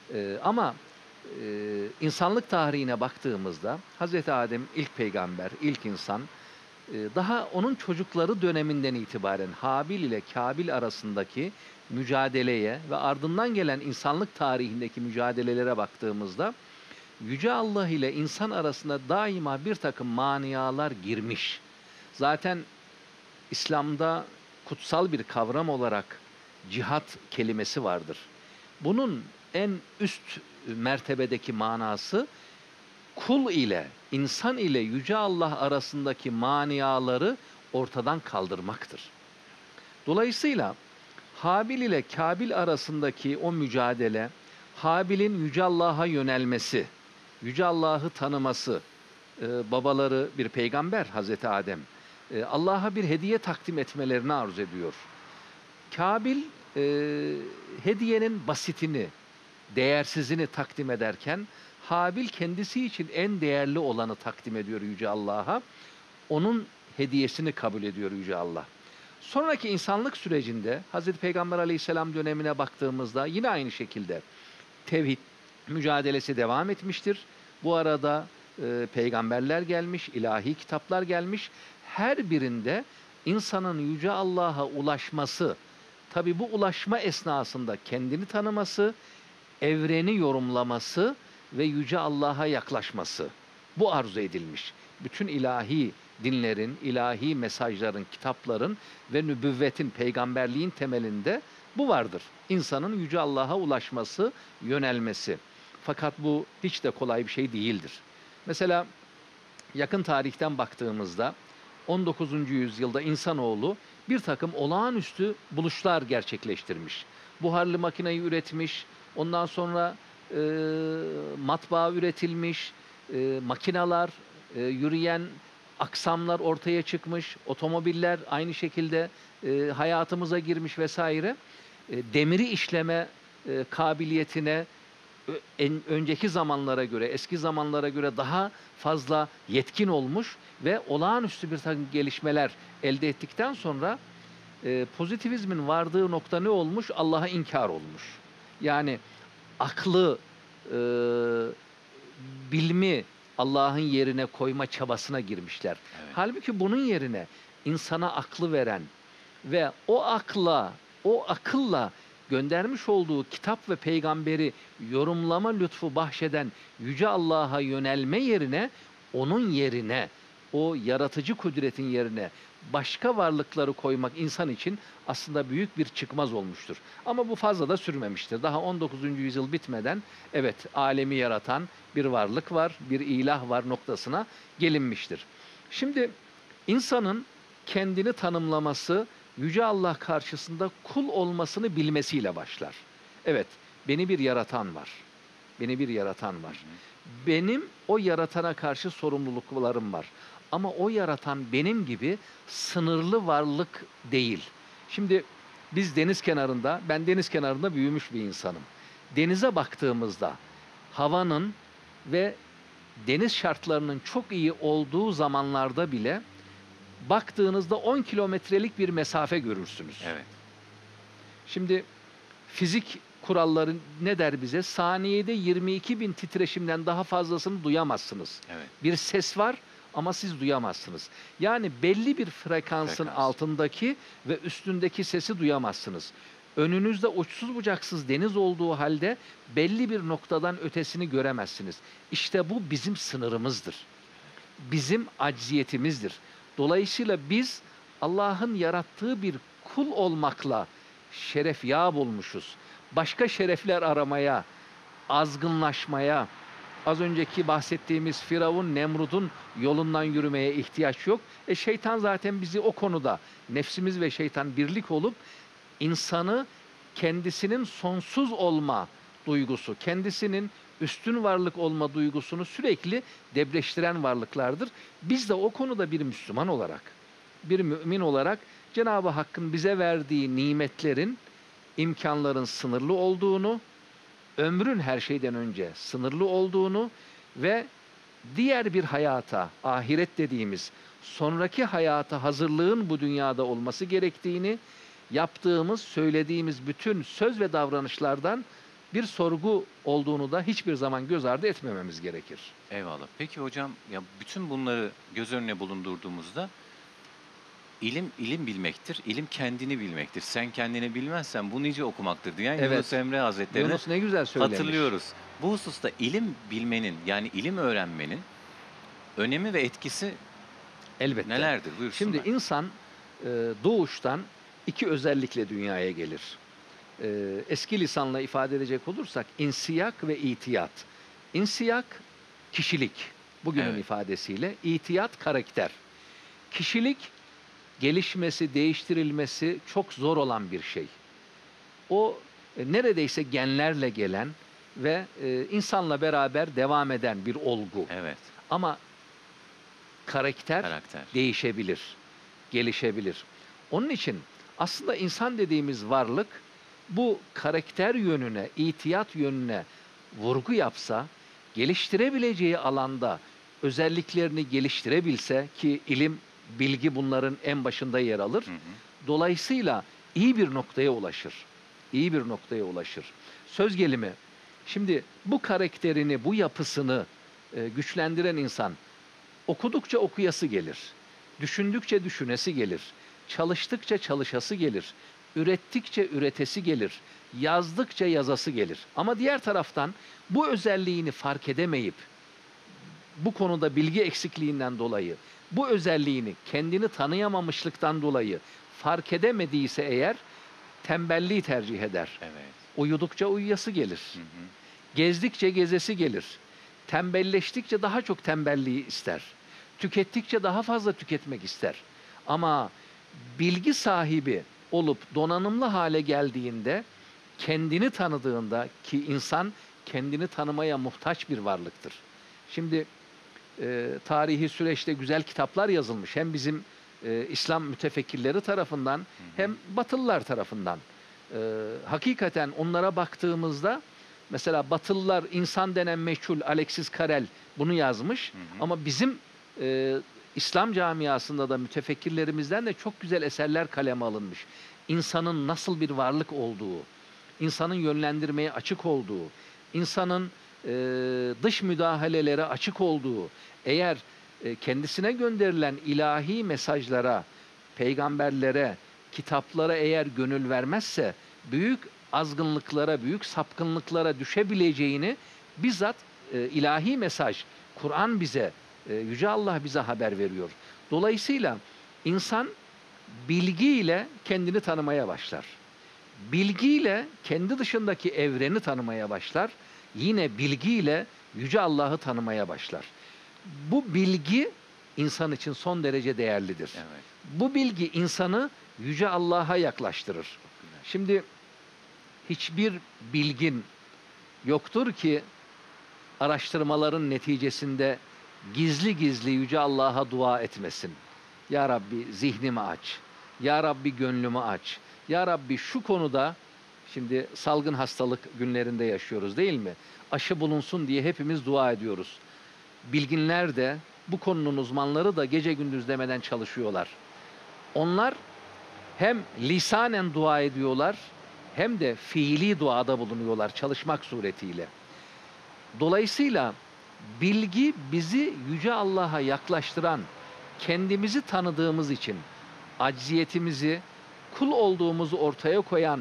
Ama insanlık tarihine baktığımızda Hazreti Adem ilk peygamber, ilk insan. Daha onun çocukları döneminden itibaren Habil ile Kabil arasındaki mücadeleye ve ardından gelen insanlık tarihindeki mücadelelere baktığımızda Yüce Allah ile insan arasında daima bir takım manialar girmiş. Zaten İslam'da kutsal bir kavram olarak cihat kelimesi vardır. Bunun en üst mertebedeki manası kul ile, insan ile Yüce Allah arasındaki maniaları ortadan kaldırmaktır. Dolayısıyla Habil ile Kabil arasındaki o mücadele, Habil'in Yüce Allah'a yönelmesi, Yüce Allah'ı tanıması, babaları bir peygamber Hazreti Adem, Allah'a bir hediye takdim etmelerini arzu ediyor. Kabil hediyenin basitini, değersizini takdim ederken, Habil kendisi için en değerli olanı takdim ediyor Yüce Allah'a. Onun hediyesini kabul ediyor Yüce Allah. Sonraki insanlık sürecinde Hazreti Peygamber Aleyhisselam dönemine baktığımızda yine aynı şekilde tevhid mücadelesi devam etmiştir. Bu arada peygamberler gelmiş, ilahi kitaplar gelmiş. Her birinde insanın Yüce Allah'a ulaşması, tabi bu ulaşma esnasında kendini tanıması, evreni yorumlaması ve Yüce Allah'a yaklaşması. Bu arzu edilmiş. Bütün ilahi dinlerin, ilahi mesajların, kitapların ve nübüvvetin, peygamberliğin temelinde bu vardır. İnsanın Yüce Allah'a ulaşması, yönelmesi. Fakat bu hiç de kolay bir şey değildir. Mesela yakın tarihten baktığımızda 19. yüzyılda insanoğlu bir takım olağanüstü buluşlar gerçekleştirmiş. Buharlı makineyi üretmiş, ondan sonra matbaa üretilmiş, makineler, yürüyen aksamlar ortaya çıkmış, otomobiller aynı şekilde hayatımıza girmiş vesaire. Demiri işleme kabiliyetine önceki zamanlara göre, eski zamanlara göre daha fazla yetkin olmuş ve olağanüstü bir takım gelişmeler elde ettikten sonra pozitivizmin vardığı nokta ne olmuş? Allah'a inkar olmuş. Yani aklı, bilmi Allah'ın yerine koyma çabasına girmişler. Evet. Halbuki bunun yerine insana aklı veren ve o akılla göndermiş olduğu kitap ve peygamberi yorumlama lütfu bahşeden Yüce Allah'a yönelme yerine, onun yerine, o yaratıcı kudretin yerine başka varlıkları koymak insan için aslında büyük bir çıkmaz olmuştur. Ama bu fazla da sürmemiştir. Daha 19. yüzyıl bitmeden evet alemi yaratan bir varlık var, bir ilah var noktasına gelinmiştir. Şimdi insanın kendini tanımlaması Yüce Allah karşısında kul olmasını bilmesiyle başlar. Evet, beni bir yaratan var. Beni bir yaratan var. Benim o yaratana karşı sorumluluklarım var. Ama o yaratan benim gibi sınırlı varlık değil. Şimdi biz ben deniz kenarında büyümüş bir insanım. Denize baktığımızda havanın ve deniz şartlarının çok iyi olduğu zamanlarda bile baktığınızda 10 kilometrelik bir mesafe görürsünüz. Evet. Şimdi fizik kuralları ne der bize? Saniyede 22.000 titreşimden daha fazlasını duyamazsınız. Evet. Bir ses var ama siz duyamazsınız. Yani belli bir frekansın altındaki ve üstündeki sesi duyamazsınız. Önünüzde uçsuz bucaksız deniz olduğu halde belli bir noktadan ötesini göremezsiniz. İşte bu bizim sınırımızdır. Bizim acziyetimizdir. Dolayısıyla biz Allah'ın yarattığı bir kul olmakla şeref yâb olmuşuz. Başka şerefler aramaya, azgınlaşmaya, az önceki bahsettiğimiz Firavun, Nemrut'un yolundan yürümeye ihtiyaç yok. Şeytan zaten bizi o konuda, nefsimiz ve şeytan birlik olup insanı kendisinin sonsuz olma duygusu, kendisinin üstün varlık olma duygusunu sürekli debleştiren varlıklardır. Biz de o konuda bir Müslüman olarak, bir mümin olarak Cenab-ı Hakk'ın bize verdiği nimetlerin, imkanların sınırlı olduğunu, ömrün her şeyden önce sınırlı olduğunu ve diğer bir hayata, ahiret dediğimiz sonraki hayata hazırlığın bu dünyada olması gerektiğini, yaptığımız, söylediğimiz bütün söz ve davranışlardan bir sorgu olduğunu da hiçbir zaman göz ardı etmememiz gerekir. Eyvallah. Peki hocam, ya bütün bunları göz önüne bulundurduğumuzda ilim bilmektir. İlim kendini bilmektir. Sen kendini bilmezsen bu nice okumaktır diyen Evet. Yunus Emre Hazretleri'ni Yunus ne güzel söylemiş. hatırlıyoruz. Bu hususta ilim bilmenin, yani ilim öğrenmenin önemi ve etkisi Elbette. nelerdir? Buyursunlar. Şimdi insan doğuştan iki özellikle dünyaya gelir. Eski lisanla ifade edecek olursak insiyak ve itiyat. İnsiyak kişilik, bugünün Evet. ifadesiyle. İtiyat karakter. Kişilik gelişmesi, değiştirilmesi çok zor olan bir şey. O neredeyse genlerle gelen ve insanla beraber devam eden bir olgu. Evet, Ama karakter karakter. değişebilir, gelişebilir. Onun için aslında insan dediğimiz varlık bu karakter yönüne, itiyat yönüne vurgu yapsa, geliştirebileceği alanda özelliklerini geliştirebilse ki ilim, bilgi bunların en başında yer alır. Hı hı. Dolayısıyla iyi bir noktaya ulaşır. İyi bir noktaya ulaşır. Söz gelimi, şimdi bu karakterini, bu yapısını güçlendiren insan okudukça okuyası gelir. Düşündükçe düşünesi gelir. Çalıştıkça çalışası gelir. Ürettikçe üretesi gelir. Yazdıkça yazası gelir. Ama diğer taraftan bu özelliğini fark edemeyip bu konuda bilgi eksikliğinden dolayı, bu özelliğini kendini tanıyamamışlıktan dolayı fark edemediyse eğer tembelliği tercih eder. Evet. Uyudukça uyuyası gelir. Hı hı. Gezdikçe gezesi gelir. Tembelleştikçe daha çok tembelliği ister. Tükettikçe daha fazla tüketmek ister. Ama bilgi sahibi olup donanımlı hale geldiğinde, kendini tanıdığında ki insan kendini tanımaya muhtaç bir varlıktır. Şimdi tarihi süreçte güzel kitaplar yazılmış. Hem bizim İslam mütefekkirleri tarafından hem Batılılar tarafından. Hakikaten onlara baktığımızda mesela Batılılar insan denen meçhul Alexis Carrel bunu yazmış. Ama bizim İslam camiasında da mütefekkirlerimizden de çok güzel eserler kaleme alınmış. İnsanın nasıl bir varlık olduğu, insanın yönlendirmeye açık olduğu, insanın dış müdahalelere açık olduğu, eğer kendisine gönderilen ilahi mesajlara, peygamberlere, kitaplara eğer gönül vermezse büyük azgınlıklara, büyük sapkınlıklara düşebileceğini bizzat ilahi mesaj, Kur'an bize, Yüce Allah bize haber veriyor. Dolayısıyla insan bilgiyle kendini tanımaya başlar. Bilgiyle kendi dışındaki evreni tanımaya başlar. Yine bilgiyle Yüce Allah'ı tanımaya başlar. Bu bilgi insan için son derece değerlidir. Evet. Bu bilgi insanı Yüce Allah'a yaklaştırır. Şimdi hiçbir bilgin yoktur ki araştırmaların neticesinde gizli gizli Yüce Allah'a dua etmesin. Ya Rabbi zihnimi aç. Ya Rabbi gönlümü aç. Ya Rabbi şu konuda, şimdi salgın hastalık günlerinde yaşıyoruz değil mi? Aşı bulunsun diye hepimiz dua ediyoruz. Bilginler de, bu konunun uzmanları da gece gündüz demeden çalışıyorlar. Onlar hem lisanen dua ediyorlar hem de fiili duada bulunuyorlar çalışmak suretiyle. Dolayısıyla bilgi bizi Yüce Allah'a yaklaştıran, kendimizi tanıdığımız için, acziyetimizi, kul olduğumuzu ortaya koyan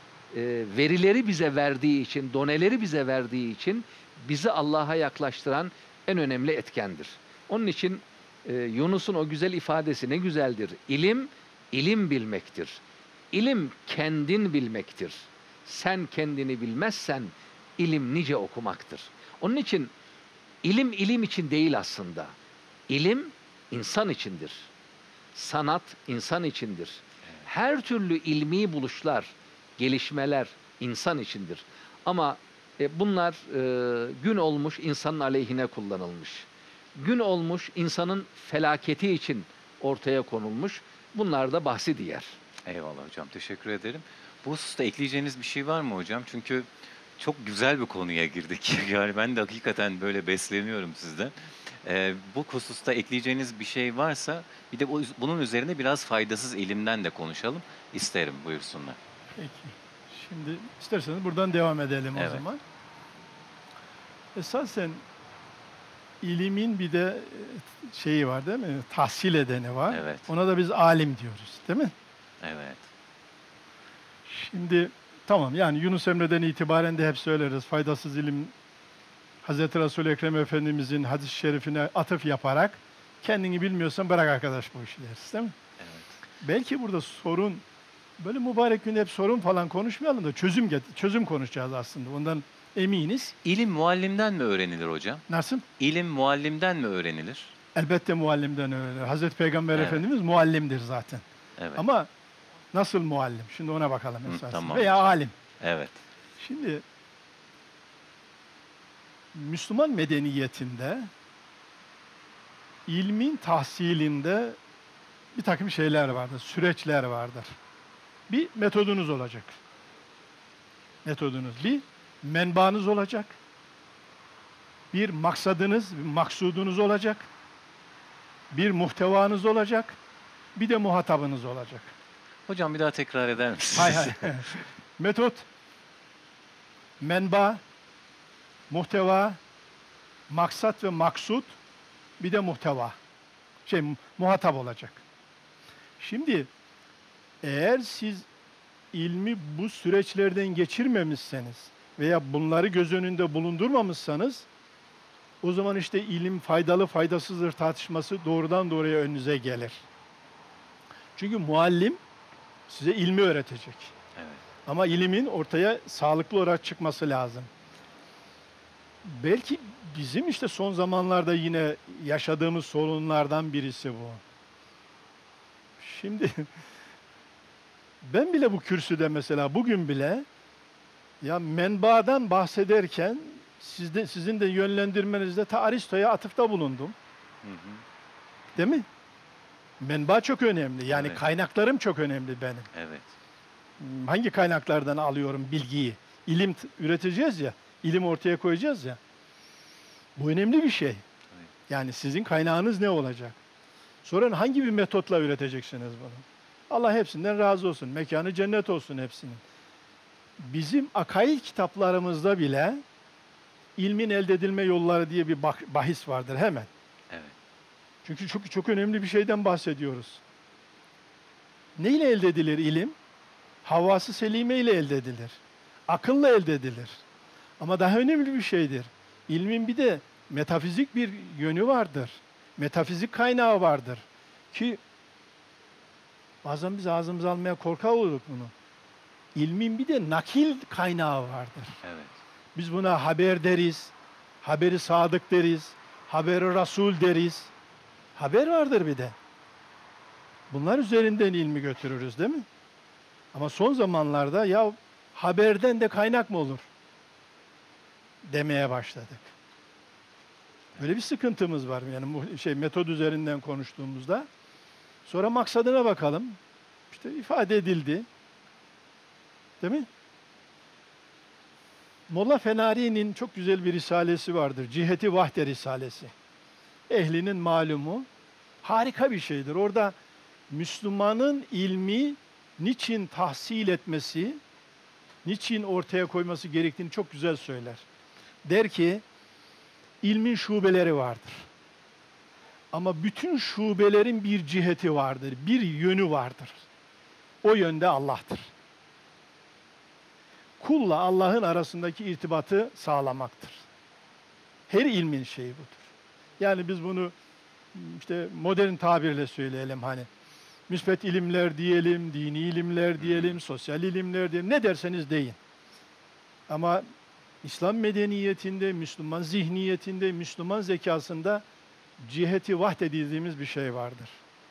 verileri bize verdiği için, doneleri bize verdiği için bizi Allah'a yaklaştıran en önemli etkendir. Onun için Yunus'un o güzel ifadesi ne güzeldir. İlim, ilim bilmektir. İlim kendin bilmektir. Sen kendini bilmezsen ilim nice okumaktır. Onun için ilim ilim için değil aslında. İlim insan içindir. Sanat insan içindir. Her türlü ilmi buluşlar, gelişmeler insan içindir. Ama bunlar gün olmuş insanın aleyhine kullanılmış. Gün olmuş insanın felaketi için ortaya konulmuş. Bunlar da bahsi diğer. Eyvallah hocam, teşekkür ederim. Bu hususta ekleyeceğiniz bir şey var mı hocam? Çünkü çok güzel bir konuya girdik. Yani ben de hakikaten böyle besleniyorum sizden. Bu hususta ekleyeceğiniz bir şey varsa bir de bunun üzerine biraz faydasız ilimden de konuşalım isterim. Buyursunlar. Peki. Şimdi isterseniz buradan devam edelim Evet. o zaman. Esasen ilimin bir de şeyi var değil mi? Tahsil edeni var. Evet. Ona da biz alim diyoruz değil mi? Evet. Şimdi tamam, yani Yunus Emre'den itibaren de hep söyleriz. Faydasız ilim, Hazreti Resul-i Ekrem Efendimizin hadis-i şerifine atıf yaparak kendini bilmiyorsan bırak arkadaş bu işi deriz değil mi? Evet. Belki burada sorun, böyle mübarek günde hep sorun falan konuşmayalım da çözüm konuşacağız aslında. Ondan eminiz. İlim muallimden mi öğrenilir hocam? Nasıl? İlim muallimden mi öğrenilir? Elbette muallimden öğrenir. Hazreti Peygamber Evet. Efendimiz muallimdir zaten. Evet. Ama nasıl muallim? Şimdi ona bakalım esasında. tamam. Veya alim. Evet. Şimdi Müslüman medeniyetinde ilmin tahsilinde bir takım şeyler vardır, süreçler vardır. Bir metodunuz olacak. Metodunuz. Bir menbaınız olacak. Bir maksadınız, bir maksudunuz olacak. Bir muhtevanız olacak. Bir de muhatabınız olacak. Hocam bir daha tekrar eder misiniz? Hay hay. Metot, menba, muhteva, maksat ve maksut, bir de muhteva. Muhatap olacak. Şimdi eğer siz ilmi bu süreçlerden geçirmemişseniz veya bunları göz önünde bulundurmamışsanız, o zaman işte ilim faydalı faydasızdır tartışması doğrudan doğruya önünüze gelir. Çünkü muallim size ilmi öğretecek. Evet. Ama ilimin ortaya sağlıklı olarak çıkması lazım. Belki bizim işte son zamanlarda yine yaşadığımız sorunlardan birisi bu. Şimdi ben bile bu kürsüde mesela bugün bile ya menbaadan bahsederken sizin de yönlendirmenizde ta Aristo'ya atıfta bulundum. Hı hı. Değil mi? Menba çok önemli. Yani Evet. kaynaklarım çok önemli benim. Evet. Hangi kaynaklardan alıyorum bilgiyi? İlim üreteceğiz ya, ilim ortaya koyacağız ya. Bu önemli bir şey. Yani sizin kaynağınız ne olacak? Sonra hangi bir metotla üreteceksiniz bunu? Allah hepsinden razı olsun. Mekanı cennet olsun hepsinin. Bizim akaid kitaplarımızda bile ilmin elde edilme yolları diye bir bahis vardır hemen. Evet. Çünkü çok önemli bir şeyden bahsediyoruz. Neyle elde edilir ilim? Havası selime ile elde edilir. Akılla elde edilir. Ama daha önemli bir şeydir. İlmin bir de metafizik bir yönü vardır. Metafizik kaynağı vardır. Ki bazen biz ağzımıza almaya korkak oluruz bunu. İlmin bir de nakil kaynağı vardır. Evet. Biz buna haber deriz, haberi sadık deriz, haberi Resul deriz. Haber vardır bir de. Bunlar üzerinden ilmi götürürüz değil mi? Ama son zamanlarda ya haberden de kaynak mı olur demeye başladık. Böyle bir sıkıntımız var. Yani bu metod üzerinden konuştuğumuzda. Sonra maksadına bakalım. İşte ifade edildi. Değil mi? Molla Fenari'nin çok güzel bir risalesi vardır. Ciheti Vahde Risalesi. Ehlinin malumu. Harika bir şeydir. Orada Müslümanın ilmi niçin tahsil etmesi, niçin ortaya koyması gerektiğini çok güzel söyler. Der ki, ilmin şubeleri vardır. Ama bütün şubelerin bir ciheti vardır, bir yönü vardır. O yönde Allah'tır. Kulla Allah'ın arasındaki irtibatı sağlamaktır. Her ilmin şeyi budur. Yani biz bunu işte modern tabirle söyleyelim hani. Müsbet ilimler diyelim, dini ilimler diyelim, sosyal ilimler diyelim. Ne derseniz deyin. Ama İslam medeniyetinde, Müslüman zihniyetinde, Müslüman zekasında ciheti vahde dediğimiz bir şey vardır.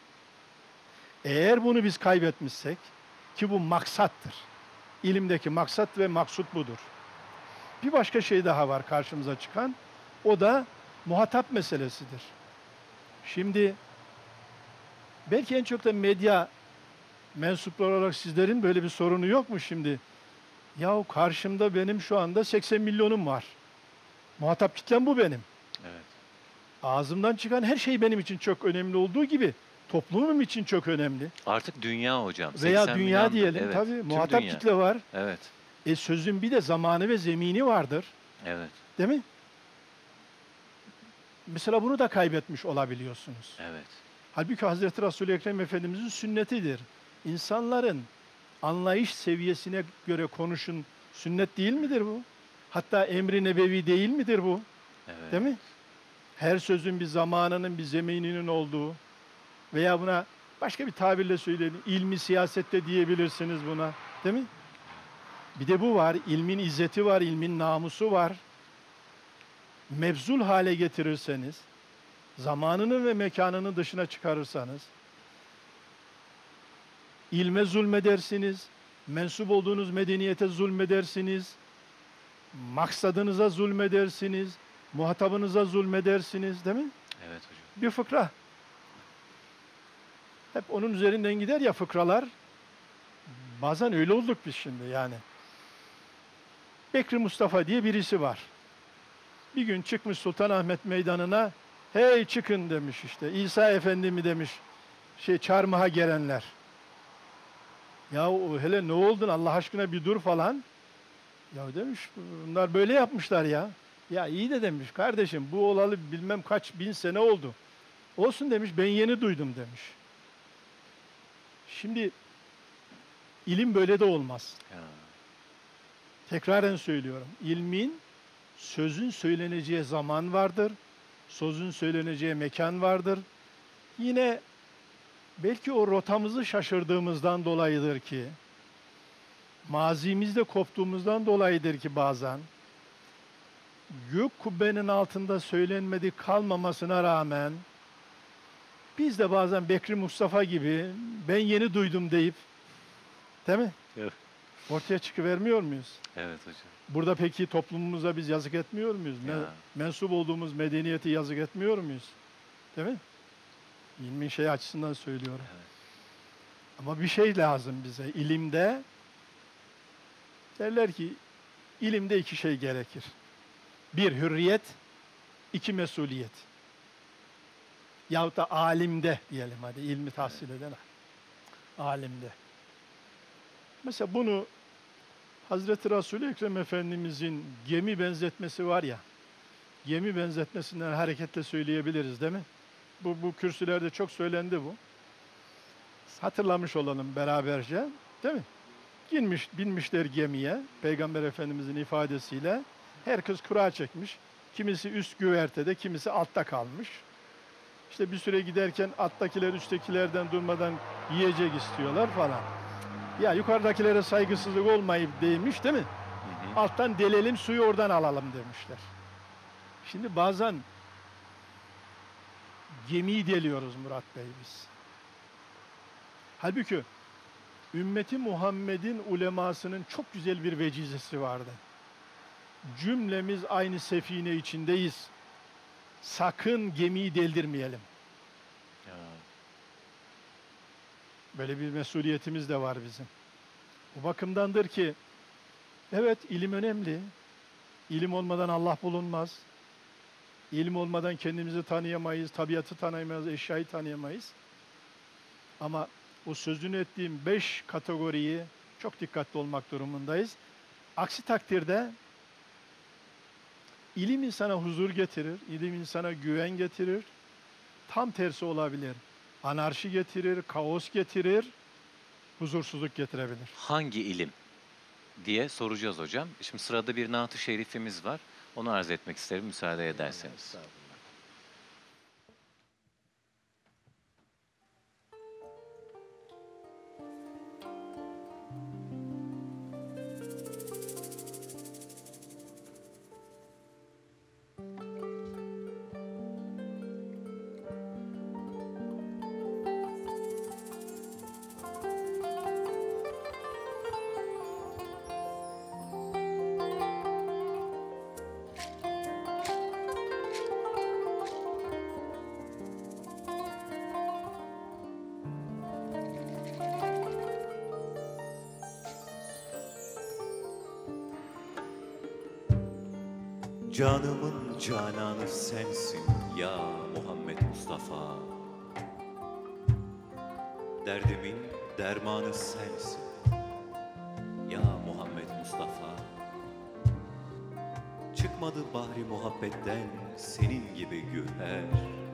Eğer bunu biz kaybetmişsek, ki bu maksattır. İlimdeki maksat ve maksut budur. Bir başka şey daha var karşımıza çıkan. O da muhatap meselesidir. Şimdi belki en çok da medya mensupları olarak sizlerin böyle bir sorunu yok mu şimdi? Yahu karşımda benim şu anda 80 milyonum var. Muhatap kitlem bu benim. Evet. Ağzımdan çıkan her şey benim için çok önemli olduğu gibi toplumum için çok önemli. Artık dünya hocam. Veya 80 dünya milyon- diyelim evet, tabii. tüm Muhatap dünya. kitle var. Evet. Sözün bir de zamanı ve zemini vardır. Evet, Değil mi? Mesela bunu da kaybetmiş olabiliyorsunuz. evet. Halbuki Hazreti Resul-i Ekrem Efendimizin sünnetidir. İnsanların anlayış seviyesine göre konuşun, sünnet değil midir bu? Hatta emri nebevi değil midir bu? Evet. Değil mi? Her sözün bir zamanının, bir zemininin olduğu veya buna başka bir tabirle söyleyelim, ilmi siyasette diyebilirsiniz buna. Değil mi? Bir de bu var, ilmin izzeti var, ilmin namusu var. Mevzul hale getirirseniz, zamanını ve mekanını dışına çıkarırsanız, ilme zulmedersiniz, mensup olduğunuz medeniyete zulmedersiniz, maksadınıza zulmedersiniz, muhatabınıza zulmedersiniz, değil mi? Evet hocam. Bir fıkra. Hep onun üzerinden gider ya fıkralar. Bazen öyle olduk biz şimdi yani. Bekri Mustafa diye birisi var. Bir gün çıkmış Sultanahmet Meydanı'na, hey çıkın demiş işte, İsa Efendi mi demiş, çarmıha gelenler. Ya hele ne oldun Allah aşkına bir dur falan. Ya demiş, bunlar böyle yapmışlar ya. Ya iyi de demiş, kardeşim bu olalı bilmem kaç bin sene oldu. Olsun demiş, ben yeni duydum demiş. Şimdi ilim böyle de olmaz. Ya, Tekraren söylüyorum. İlmin, sözün söyleneceği zaman vardır. Sözün söyleneceği mekan vardır. Yine belki o rotamızı şaşırdığımızdan dolayıdır ki, mazimizde koptuğumuzdan dolayıdır ki bazen, gök kubbenin altında söylenmedik kalmamasına rağmen, biz de bazen Bekri Mustafa gibi, ben yeni duydum deyip, değil mi? Evet. Ortaya çıkıvermiyor muyuz? evet hocam. Burada peki toplumumuza biz yazık etmiyor muyuz? Ya. Mensup olduğumuz medeniyeti yazık etmiyor muyuz? Değil mi? İlmin açısından söylüyorum. Evet. Ama bir şey lazım bize. İlimde derler ki ilimde iki şey gerekir. Bir hürriyet, iki mesuliyet. Yahut da alimde diyelim hadi ilmi tahsil eden alimde. Mesela bunu Hazreti Resul-i Ekrem Efendimizin gemi benzetmesi var ya, gemi benzetmesinden hareketle söyleyebiliriz değil mi? Bu kürsülerde çok söylendi bu. Hatırlamış olalım beraberce, değil mi? Binmişler gemiye, Peygamber Efendimizin ifadesiyle. Herkes kura çekmiş. Kimisi üst güvertede, kimisi altta kalmış. İşte bir süre giderken alttakiler üsttekilerden durmadan yiyecek istiyorlar falan. Ya yukarıdakilere saygısızlık olmayıp demiş değil mi? Hı hı. Alttan delelim suyu oradan alalım demişler. Şimdi bazen gemiyi deliyoruz Murat Bey biz. Halbuki ümmeti Muhammed'in ulemasının çok güzel bir vecizesi vardı. Cümlemiz aynı sefine içindeyiz. Sakın gemiyi deldirmeyelim. Ya, Böyle bir mesuliyetimiz de var bizim. Bu bakımdandır ki, evet ilim önemli. İlim olmadan Allah bulunmaz. İlim olmadan kendimizi tanıyamayız, tabiatı tanıyamayız, eşyayı tanıyamayız. Ama o sözünü ettiğim 5 kategoriyi çok dikkatli olmak durumundayız. Aksi takdirde ilim insana huzur getirir, ilim insana güven getirir. Tam tersi olabilir. Anarşi getirir, kaos getirir, huzursuzluk getirebilir. hangi ilim diye soracağız hocam. Şimdi sırada bir naat-ı şerifimiz var. Onu arz etmek isterim müsaade ederseniz. Canımın cananı sensin ya Muhammed Mustafa. Derdimin dermanı sensin ya Muhammed Mustafa. Akmadı bahri muhabbetten senin gibi güher.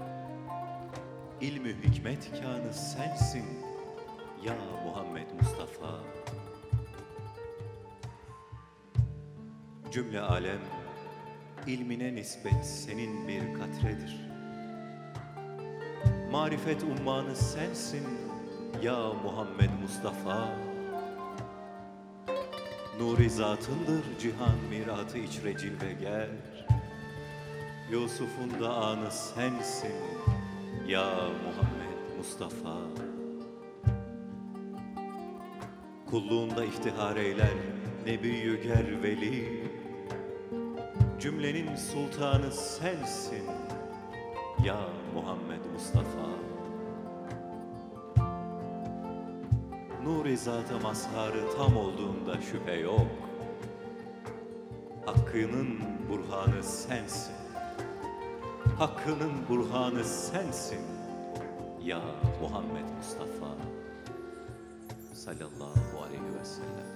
İlmü hikmet kânı sensin ya Muhammed Mustafa. Cümle alem ilmine nispet senin bir katredir. Marifet ummanı sensin ya Muhammed Mustafa. Nuri zatındır cihan miratı içre cilveger. Yusuf'un da anı sensin ya Muhammed Mustafa. Kulluğunda iftihar eyler Nebi-i Ger Veli. Cümlenin sultanı sensin ya Muhammed Mustafa. Nur-i zat-ı mazharı tam olduğunda şüphe yok. Hakkının burhanı sensin. Hakkının burhanı sensin ya Muhammed Mustafa sallallahu aleyhi ve sellem.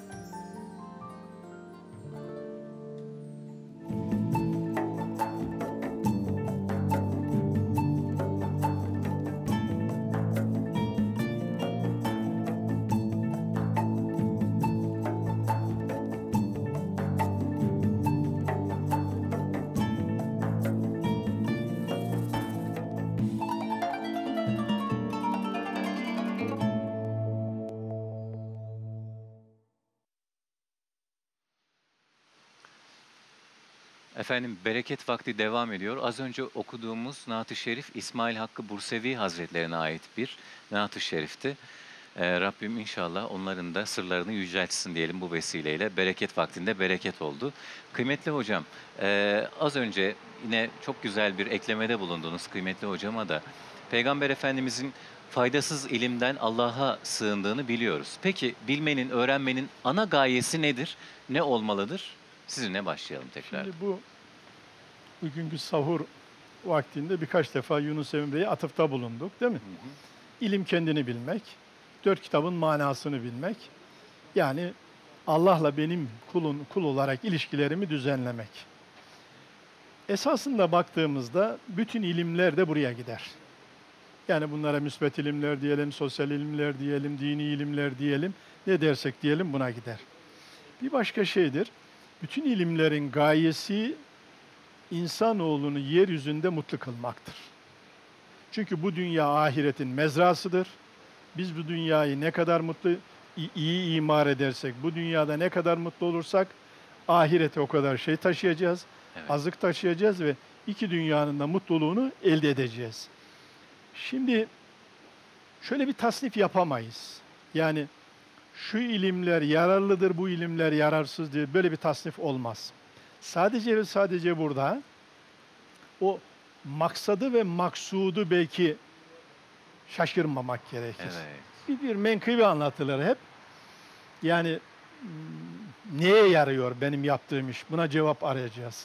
Efendim bereket vakti devam ediyor. Az önce okuduğumuz Naat-ı Şerif İsmail Hakkı Bursevi Hazretlerine ait bir Naat-ı Şerif'ti. Rabbim inşallah onların da sırlarını yüceltsin diyelim bu vesileyle. Bereket vaktinde bereket oldu. Kıymetli hocam, az önce yine çok güzel bir eklemede bulundunuz kıymetli hocama da. Peygamber Efendimizin faydasız ilimden Allah'a sığındığını biliyoruz. Peki bilmenin, öğrenmenin ana gayesi nedir? Ne olmalıdır? Sizinle başlayalım tekrar. Şimdi bugünkü sahur vaktinde birkaç defa Yunus Emre'ye atıfta bulunduk, değil mi? İlim kendini bilmek, 4 kitabın manasını bilmek, yani Allah'la benim kul olarak ilişkilerimi düzenlemek. Esasında baktığımızda bütün ilimler de buraya gider. Yani bunlara müsbet ilimler diyelim, sosyal ilimler diyelim, dini ilimler diyelim, ne dersek diyelim buna gider. Bir başka şeydir, bütün ilimlerin gayesi insanoğlunu yeryüzünde mutlu kılmaktır. Çünkü bu dünya ahiretin mezrasıdır. Biz bu dünyayı ne kadar mutlu, iyi imar edersek, bu dünyada ne kadar mutlu olursak, ahirete o kadar şey taşıyacağız, Evet. azık taşıyacağız ve iki dünyanın da mutluluğunu elde edeceğiz. Şimdi şöyle bir tasnif yapamayız. Yani şu ilimler yararlıdır, bu ilimler yararsız diye böyle bir tasnif olmaz. Sadece ve sadece burada o maksadı ve maksudu belki şaşırmamak gerekir. Evet. Bir menkıbe anlatılır hep. Yani neye yarıyor benim yaptığım iş? Buna cevap arayacağız.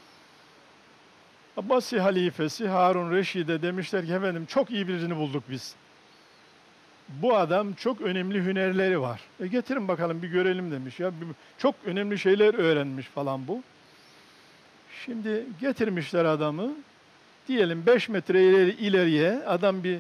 Abbasi halifesi Harun Reşid'e demişler ki efendim çok iyi birini bulduk biz. Bu adam çok önemli hünerleri var. Getirin bakalım bir görelim demiş. Ya çok önemli şeyler öğrenmiş falan bu. Şimdi getirmişler adamı. Diyelim 5 metre ileriye adam bir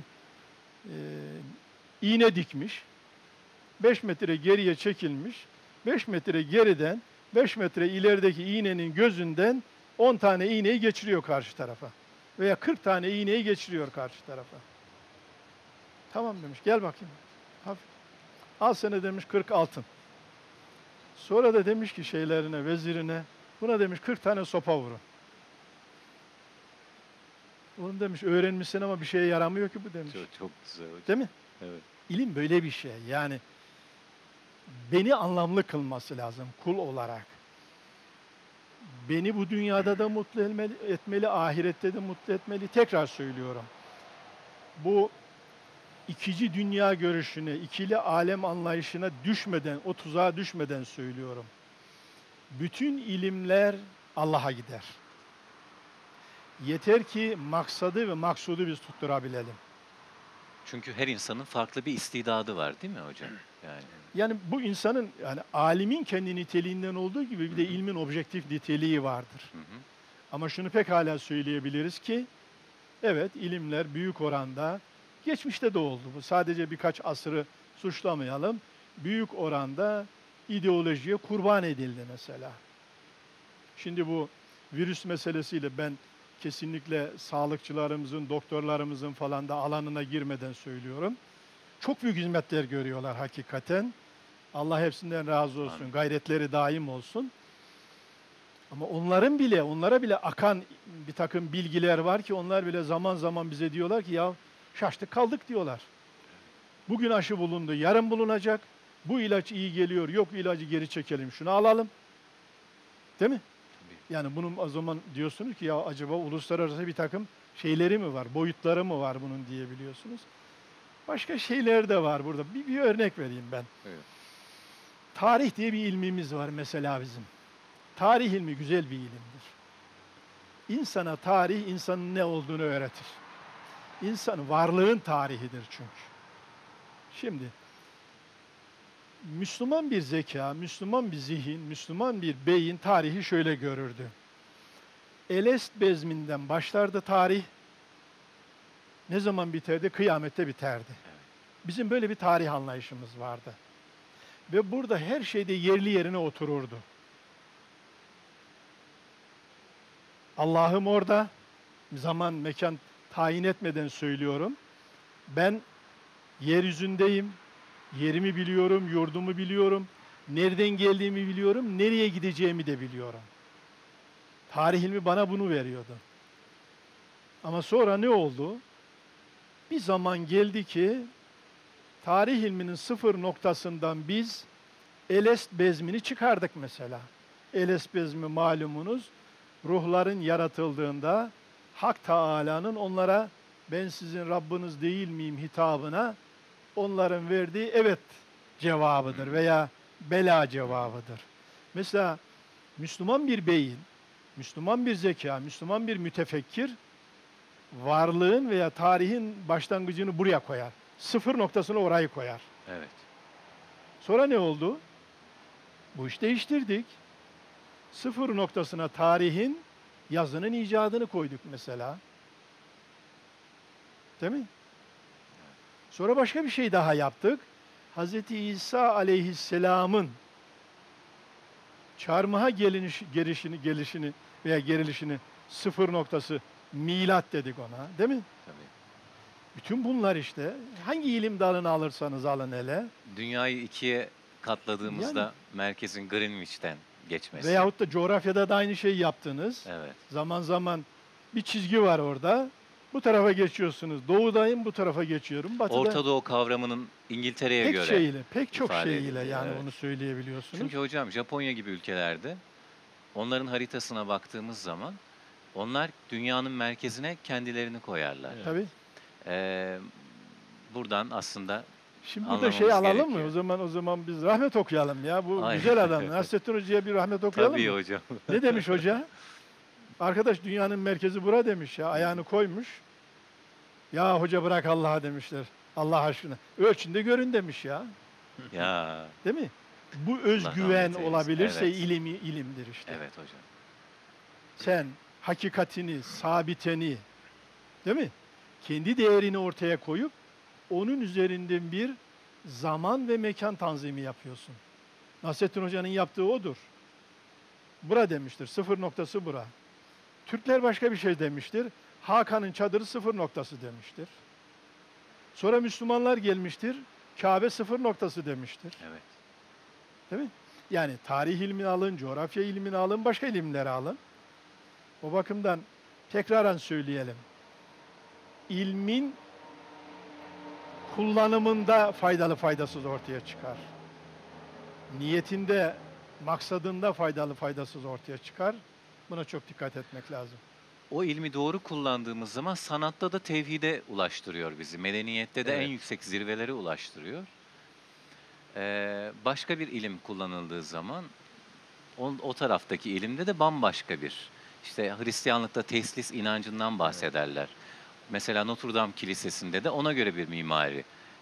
iğne dikmiş. 5 metre geriye çekilmiş. 5 metre geriden 5 metre ilerideki iğnenin gözünden 10 tane iğneyi geçiriyor karşı tarafa. Veya 40 tane iğneyi geçiriyor karşı tarafa. Tamam demiş, gel bakayım. Hafif. Al sana demiş 40 altın. Sonra da demiş ki şeylerine, vezirine, buna demiş 40 tane sopa vurun. Oğlum demiş öğrenmişsin ama bir şeye yaramıyor ki bu demiş. Çok güzel hocam. Değil mi? Evet. İlim böyle bir şey. Yani beni anlamlı kılması lazım kul olarak. Beni bu dünyada da mutlu etmeli, ahirette de mutlu etmeli. Tekrar söylüyorum. Bu ikinci dünya görüşüne, ikili alem anlayışına düşmeden, o tuzağa düşmeden söylüyorum. Bütün ilimler Allah'a gider. Yeter ki maksadı ve maksudu biz tutturabilelim. Çünkü her insanın farklı bir istidadı var değil mi hocam? Yani Yani bu insanın, yani alimin kendi niteliğinden olduğu gibi bir de ilmin objektif niteliği vardır. hı hı, Ama şunu pekala söyleyebiliriz ki, evet ilimler büyük oranda, geçmişte de oldu bu. Sadece birkaç asırı suçlamayalım. Büyük oranda ideolojiye kurban edildi mesela. Şimdi bu virüs meselesiyle ben kesinlikle sağlıkçılarımızın, doktorlarımızın falan da alanına girmeden söylüyorum. Çok büyük hizmetler görüyorlar hakikaten. Allah hepsinden razı olsun. Amin. Gayretleri daim olsun. Ama onlara bile akan bir takım bilgiler var ki onlar bile zaman zaman bize diyorlar ki ya şaştık kaldık diyorlar. Bugün aşı bulundu, yarın bulunacak. Bu ilaç iyi geliyor, yok ilacı geri çekelim, şunu alalım. Değil mi? tabii. Yani bunun o zaman diyorsunuz ki ya acaba uluslararası bir takım şeyleri mi var, boyutları mı var bunun diyebiliyorsunuz. Başka şeyler de var burada. Bir örnek vereyim ben. Evet. Tarih diye bir ilmimiz var mesela bizim. Tarih ilmi güzel bir ilimdir. İnsana tarih, insanın ne olduğunu öğretir. İnsanın varlığın tarihidir çünkü. Şimdi, Müslüman bir zeka, Müslüman bir zihin, Müslüman bir beyin tarihi şöyle görürdü. Elest bezminden başlardı tarih, ne zaman biterdi? Kıyamette biterdi. Bizim böyle bir tarih anlayışımız vardı. Ve burada her şeyde yerli yerine otururdu. Allah'ım orada, zaman, mekan tayin etmeden söylüyorum. Ben yeryüzündeyim, yerimi biliyorum, yurdumu biliyorum, nereden geldiğimi biliyorum, nereye gideceğimi de biliyorum. Tarih ilmi bana bunu veriyordu. Ama sonra ne oldu? Bir zaman geldi ki, tarih ilminin sıfır noktasından biz Elest bezmini çıkardık mesela. Elest bezmi malumunuz, ruhların yaratıldığında Hak Teâlâ'nın onlara ben sizin Rabbiniz değil miyim hitabına onların verdiği evet cevabıdır veya bela cevabıdır. Mesela Müslüman bir beyin, Müslüman bir zeka, Müslüman bir mütefekkir varlığın veya tarihin başlangıcını buraya koyar. Sıfır noktasını orayı koyar. Evet. Sonra ne oldu? Bu işi değiştirdik. Sıfır noktasına tarihin yazının icadını koyduk mesela. Değil mi? Sonra başka bir şey daha yaptık. Hz. İsa aleyhisselamın çarmıha gelişini veya gerilişini sıfır noktası milat dedik ona. Değil mi? Tabii. Bütün bunlar işte hangi ilim dalını alırsanız alın hele. Dünyayı ikiye katladığımızda Yani. merkezin Greenwich'ten geçmesi. Veyahut da coğrafyada da aynı şeyi yaptınız. Evet. Zaman zaman bir çizgi var orada. Bu tarafa geçiyorsunuz. Doğudayım bu tarafa geçiyorum. Batıda Orta Doğu kavramının İngiltere'ye pek göre. şeyle, pek çok ifade şeyle ediliyor, yani evet. onu söyleyebiliyorsunuz. Çünkü hocam Japonya gibi ülkelerde onların haritasına baktığımız zaman onlar dünyanın merkezine kendilerini koyarlar. Tabii. Ee, buradan aslında Şimdi burada anlamamız şey alalım mı? gerekiyor. O zaman biz rahmet okuyalım ya. Bu Aynen. güzel adam. Nasrettin Hoca'ya bir rahmet okuyalım tabii mı? hocam. Ne demiş hoca? Arkadaş dünyanın merkezi bura demiş ya. Ayağını koymuş. Ya hoca bırak Allah'a demişler. Allah aşkına. Ölçün de görün demiş ya. Ya Değil mi? Bu özgüven rahmet eylesin. olabilirse Evet. ilimdir işte. evet hocam. Sen hakikatini, sabiteni, değil mi? Kendi değerini ortaya koyup onun üzerinden bir zaman ve mekan tanzimi yapıyorsun. Nasrettin Hoca'nın yaptığı odur. Bura demiştir, sıfır noktası bura. Türkler başka bir şey demiştir. Hakan'ın çadırı sıfır noktası demiştir. Sonra Müslümanlar gelmiştir. Kabe sıfır noktası demiştir. Evet. Değil mi? Yani tarih ilmini alın, coğrafya ilmini alın, başka ilimleri alın. O bakımdan tekraren söyleyelim. İlmin kullanımında faydalı faydasız ortaya çıkar. Niyetinde, maksadında faydalı faydasız ortaya çıkar. Buna çok dikkat etmek lazım. O ilmi doğru kullandığımız zaman sanatta da tevhide ulaştırıyor bizi. Medeniyette de Evet. en yüksek zirvelere ulaştırıyor. Başka bir ilim kullanıldığı zaman o taraftaki ilimde de bambaşka bir. İşte Hristiyanlıkta teslis inancından bahsederler. Mesela Notre Dame Kilisesi'nde de ona göre bir mimari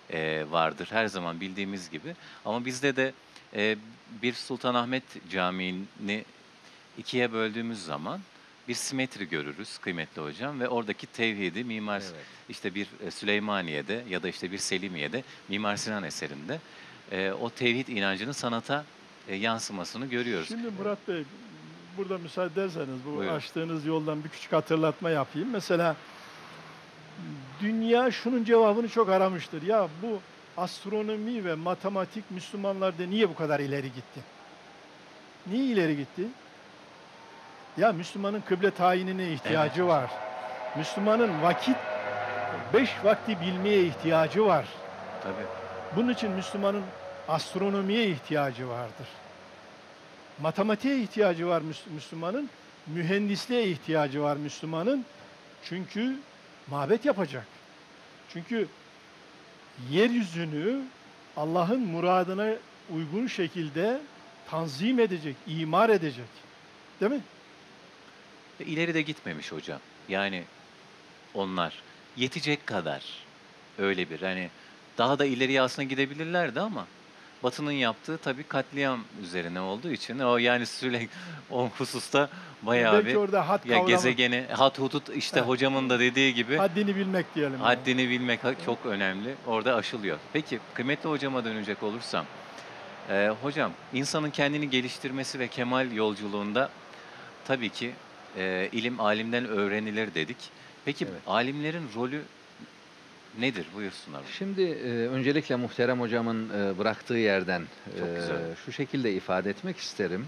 vardır her zaman bildiğimiz gibi. Ama bizde de e, bir Sultanahmet Camii'ni ikiye böldüğümüz zaman bir simetri görürüz kıymetli hocam ve oradaki tevhidi Evet. işte bir Süleymaniye'de ya da işte bir Selimiye'de Mimar Sinan eserinde o tevhid inancının sanata yansımasını görüyoruz. Şimdi Murat Bey, burada müsaade ederseniz bu Buyurun. açtığınız yoldan bir küçük hatırlatma yapayım. Mesela dünya şunun cevabını çok aramıştır. Ya bu astronomi ve matematik Müslümanlarda niye bu kadar ileri gitti? Niye ileri gitti? Ya Müslümanın kıble tayinine ihtiyacı Evet. var. Müslümanın vakit, 5 vakti bilmeye ihtiyacı var. Tabii. Bunun için Müslümanın astronomiye ihtiyacı vardır. Matematiğe ihtiyacı var Müslümanın, mühendisliğe ihtiyacı var Müslümanın. Çünkü mabet yapacak. Çünkü yeryüzünü Allah'ın muradına uygun şekilde tanzim edecek, imar edecek. Değil mi? Ve ileri de gitmemiş hocam. Yani onlar yetecek kadar öyle bir hani daha da ileriye aslında gidebilirlerdi ama Batı'nın yaptığı tabii katliam üzerine olduğu için o yani sürekli o hususta bayağı Belki bir orada had ya kavramı, gezegeni hat hudut işte Evet. hocamın da dediği gibi haddini bilmek diyelim. yani. haddini bilmek çok önemli. Orada aşılıyor. Peki kıymetli hocama dönecek olursam hocam insanın kendini geliştirmesi ve kemal yolculuğunda tabii ki ilim alimden öğrenilir dedik. Peki Evet. alimlerin rolü nedir? Buyursunlar. Şimdi öncelikle muhterem hocamın bıraktığı yerden Çok güzel. şu şekilde ifade etmek isterim.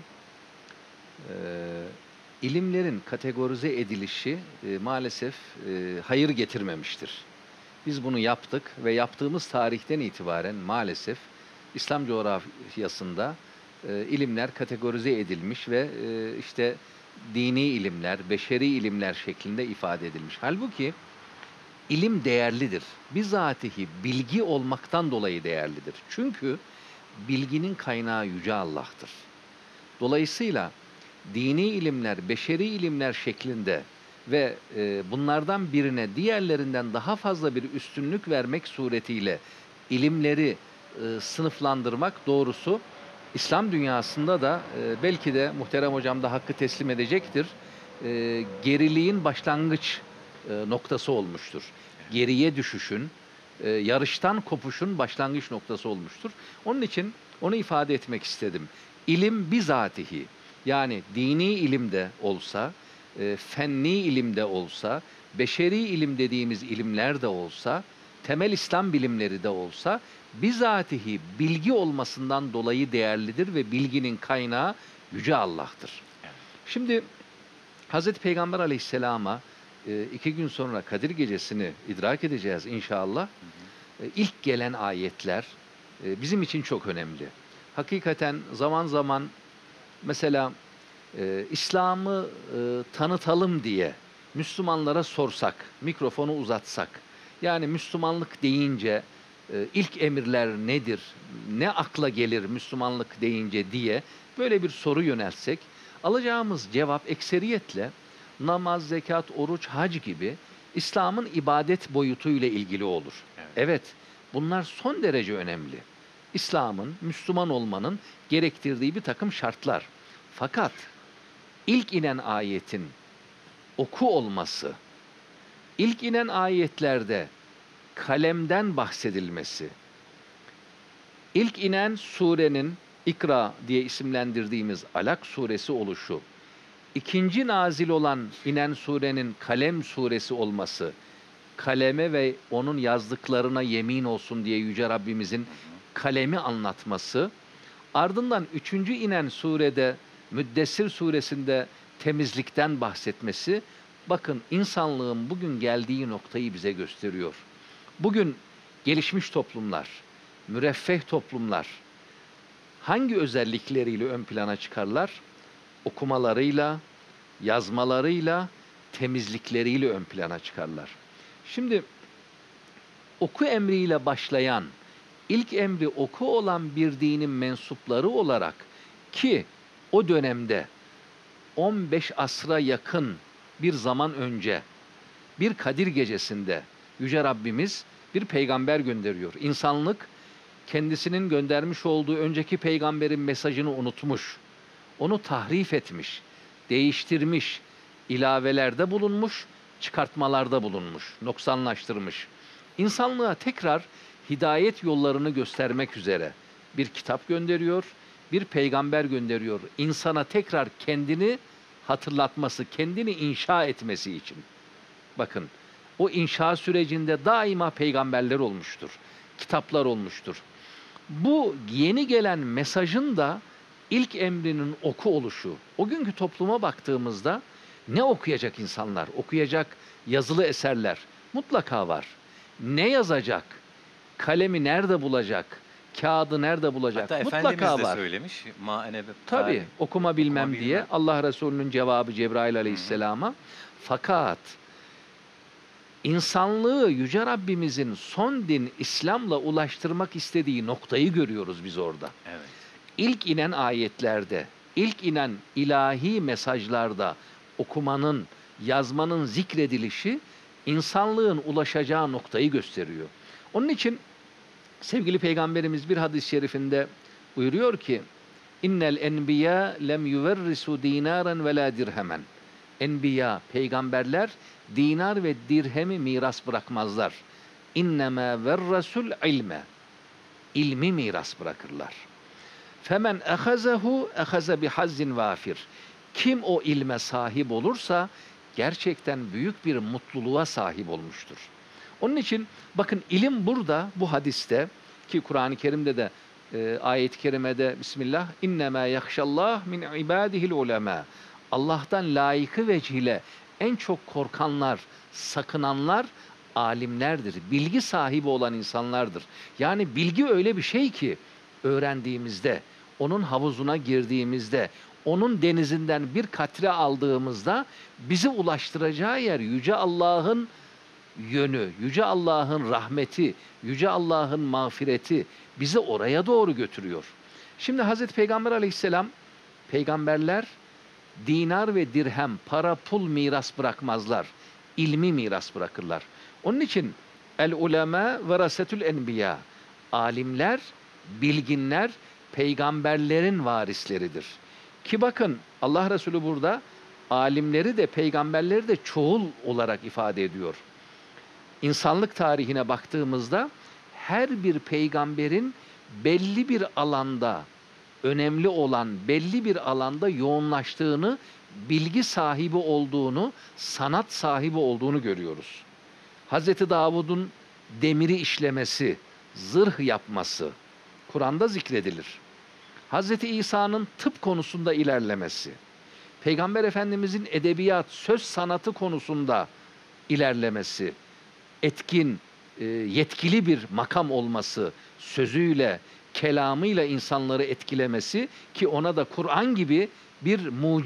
İlimlerin kategorize edilişi maalesef hayır getirmemiştir. Biz bunu yaptık ve yaptığımız tarihten itibaren maalesef İslam coğrafyasında ilimler kategorize edilmiş ve işte dini ilimler, beşeri ilimler şeklinde ifade edilmiş. Halbuki ilim değerlidir. Bizatihi bilgi olmaktan dolayı değerlidir. Çünkü bilginin kaynağı Yüce Allah'tır. Dolayısıyla dini ilimler, beşeri ilimler şeklinde ve bunlardan birine diğerlerinden daha fazla bir üstünlük vermek suretiyle ilimleri sınıflandırmak doğrusu İslam dünyasında da belki de muhterem hocam da hakkı teslim edecektir. Geriliğin başlangıç noktası olmuştur. Geriye düşüşün, yarıştan kopuşun başlangıç noktası olmuştur. Onun için onu ifade etmek istedim. İlim bizatihi, yani dini ilimde olsa, fenni ilimde olsa, beşeri ilim dediğimiz ilimler de olsa, temel İslam bilimleri de olsa, bizatihi bilgi olmasından dolayı değerlidir ve bilginin kaynağı Yüce Allah'tır. Şimdi Hazreti Peygamber Aleyhisselam'a 2 gün sonra Kadir Gecesi'ni idrak edeceğiz inşallah. İlk gelen ayetler bizim için çok önemli. Hakikaten zaman zaman mesela İslam'ı tanıtalım diye Müslümanlara sorsak, mikrofonu uzatsak, yani Müslümanlık deyince ilk emirler nedir, ne akla gelir Müslümanlık deyince diye böyle bir soru yöneltsek, alacağımız cevap ekseriyetle namaz, zekat, oruç, hac gibi İslam'ın ibadet boyutuyla ilgili olur. Evet, bunlar son derece önemli. İslam'ın, Müslüman olmanın gerektirdiği bir takım şartlar. Fakat ilk inen ayetin oku olması, ilk inen ayetlerde kalemden bahsedilmesi, ilk inen surenin İkra diye isimlendirdiğimiz Alak suresi oluşu, ikinci nazil olan inen surenin Kalem suresi olması, kaleme ve onun yazdıklarına yemin olsun diye Yüce Rabbimizin kalemi anlatması, ardından üçüncü inen surede Müddessir suresinde temizlikten bahsetmesi, bakın insanlığın bugün geldiği noktayı bize gösteriyor. Bugün gelişmiş toplumlar, müreffeh toplumlar hangi özellikleriyle ön plana çıkarlar? Okumalarıyla, yazmalarıyla, temizlikleriyle ön plana çıkarlar. Şimdi oku emriyle başlayan, ilk emri oku olan bir dinin mensupları olarak ki o dönemde 15 asra yakın bir zaman önce bir Kadir gecesinde Yüce Rabbimiz bir peygamber gönderiyor. İnsanlık kendisinin göndermiş olduğu önceki peygamberin mesajını unutmuş. Onu tahrif etmiş, değiştirmiş, ilavelerde bulunmuş, çıkartmalarda bulunmuş, noksanlaştırmış. İnsanlığa tekrar hidayet yollarını göstermek üzere bir kitap gönderiyor, bir peygamber gönderiyor. İnsana tekrar kendini hatırlatması, kendini inşa etmesi için. Bakın, o inşa sürecinde daima peygamberler olmuştur, kitaplar olmuştur. Bu yeni gelen mesajın da ilk emrinin oku oluşu. O günkü topluma baktığımızda ne okuyacak insanlar? Okuyacak yazılı eserler mutlaka var. Ne yazacak? Kalemi nerede bulacak? Kağıdı nerede bulacak? Hatta Mutlaka Efendimiz de var. söylemiş. Ma ene Tabii, okuma bilmem Okuma diye bilmem. Allah Resulü'nün cevabı Cebrail Aleyhisselam'a. Fakat insanlığı Yüce Rabbimizin son din İslam'la ulaştırmak istediği noktayı görüyoruz biz orada. Evet. İlk inen ayetlerde, ilk inen ilahi mesajlarda okumanın, yazmanın zikredilişi insanlığın ulaşacağı noktayı gösteriyor. Onun için sevgili Peygamberimiz bir hadis-i şerifinde buyuruyor ki İnnel enbiya lem yuverrisu dinaran ve la dirhemen. Enbiya, peygamberler dinar ve dirhemi miras bırakmazlar. İnnemâ verrasul ilme. İlmi miras bırakırlar. Femen ehazehu ehaze bihazzin vafir. Kim o ilme sahip olursa gerçekten büyük bir mutluluğa sahip olmuştur. Onun için bakın ilim burada bu hadiste ki Kur'an-ı Kerim'de de ayet-i kerimede Bismillah innemâ yakşallah min ibadihil ulema. Allah'tan layıkı vecihle en çok korkanlar, sakınanlar alimlerdir. Bilgi sahibi olan insanlardır. Yani bilgi öyle bir şey ki öğrendiğimizde, onun havuzuna girdiğimizde, onun denizinden bir katre aldığımızda bizi ulaştıracağı yer Yüce Allah'ın yönü, Yüce Allah'ın rahmeti, Yüce Allah'ın mağfireti bizi oraya doğru götürüyor. Şimdi Hazreti Peygamber Aleyhisselam, peygamberler dinar ve dirhem, para pul miras bırakmazlar. İlmi miras bırakırlar. Onun için el ulema verasetül enbiya. Alimler, bilginler peygamberlerin varisleridir. Ki bakın Allah Resulü burada alimleri de peygamberleri de çoğul olarak ifade ediyor. İnsanlık tarihine baktığımızda her bir peygamberin belli bir alanda önemli olan belli bir alanda yoğunlaştığını, bilgi sahibi olduğunu, sanat sahibi olduğunu görüyoruz. Hazreti Davud'un demiri işlemesi, zırh yapması Kur'an'da zikredilir. Hazreti İsa'nın tıp konusunda ilerlemesi, Peygamber Efendimizin edebiyat, söz sanatı konusunda ilerlemesi, etkin, yetkili bir makam olması, sözüyle, kelamıyla insanları etkilemesi ki ona da Kur'an gibi bir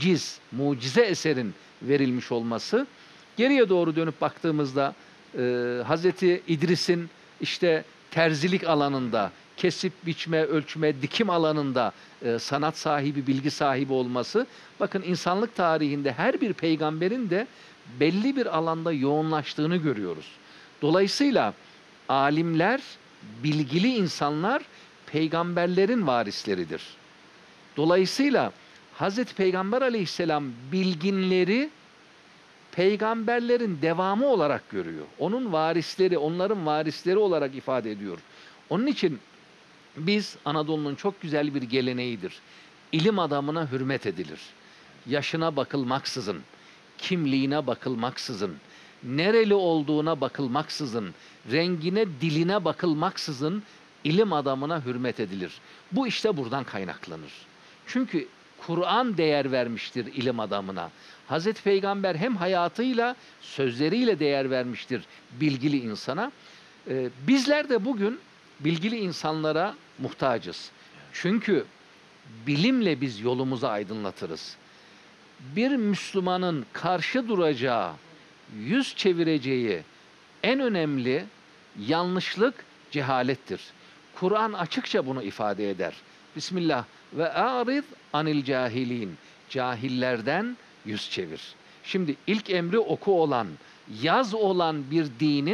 mucize eserin verilmiş olması. Geriye doğru dönüp baktığımızda Hazreti İdris'in işte terzilik alanında, kesip biçme, ölçme, dikim alanında sanat sahibi, bilgi sahibi olması. Bakın insanlık tarihinde her bir peygamberin de belli bir alanda yoğunlaştığını görüyoruz. Dolayısıyla alimler, bilgili insanlar peygamberlerin varisleridir. Dolayısıyla Hazreti Peygamber Aleyhisselam bilginleri peygamberlerin devamı olarak görüyor. Onun varisleri, onların varisleri olarak ifade ediyor. Onun için biz Anadolu'nun çok güzel bir geleneğidir. İlim adamına hürmet edilir. Yaşına bakılmaksızın, kimliğine bakılmaksızın, nereli olduğuna bakılmaksızın, rengine, diline bakılmaksızın ilim adamına hürmet edilir. Bu işte buradan kaynaklanır. Çünkü Kur'an değer vermiştir ilim adamına. Hazreti Peygamber hem hayatıyla, sözleriyle değer vermiştir bilgili insana. Bizler de bugün bilgili insanlara muhtacız. Çünkü bilimle biz yolumuzu aydınlatırız. Bir Müslümanın karşı duracağı, yüz çevireceği en önemli yanlışlık cehalettir. Kur'an açıkça bunu ifade eder. Bismillah ve a'rid anil cahilin. Cahillerden yüz çevir. Şimdi ilk emri oku olan, yaz olan bir dinin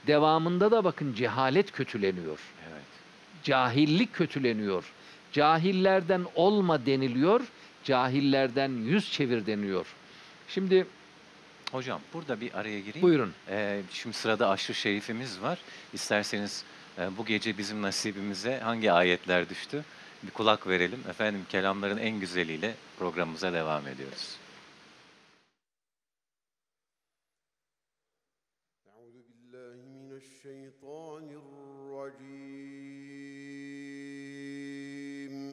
Devamında da bakın cehalet kötüleniyor. Evet. Cahillik kötüleniyor. Cahillerden olma deniliyor. Cahillerden yüz çevir deniyor. Şimdi Hocam burada bir araya gireyim. buyurun. Şimdi sırada aşırı şerifimiz var. İsterseniz bu gece bizim nasibimize hangi ayetler düştü? Bir kulak verelim. Efendim kelamların en güzeliyle programımıza devam ediyoruz. أعوذ بالله من الشيطان الرجيم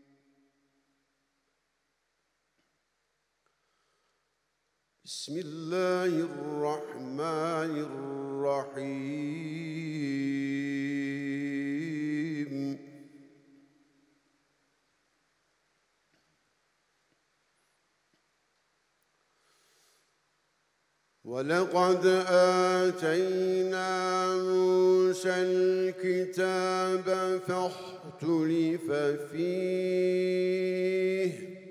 بسم الله الرحمن الرحيم ولقد آتينا موسى الكتاب فاختلف فيه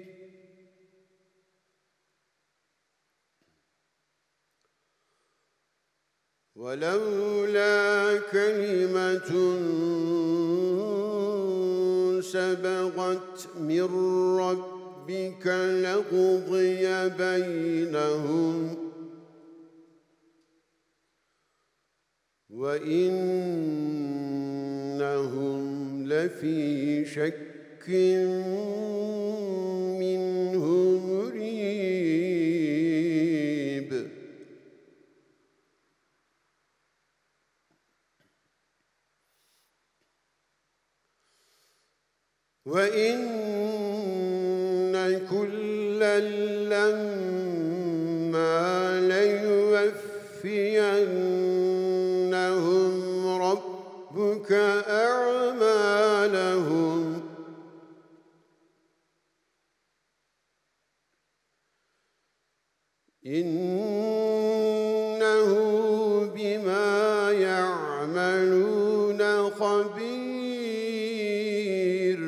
ولولا كلمة سبقت من ربك لقضي بينهم وإنهم لفي شك منه مريب وإن كلا لما ليوفينهم ربك أعمالهم إنه بما يعملون خبير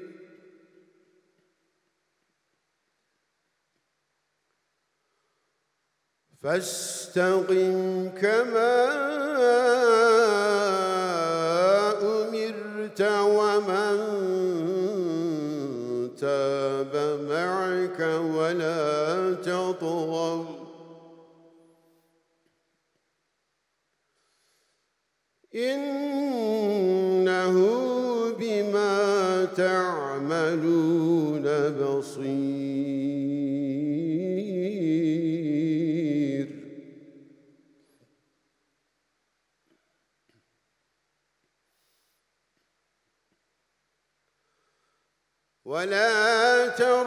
فاستقم كما أمرت ومن تاب معك ولا تطغوا إنه بما تعملون بصير ولا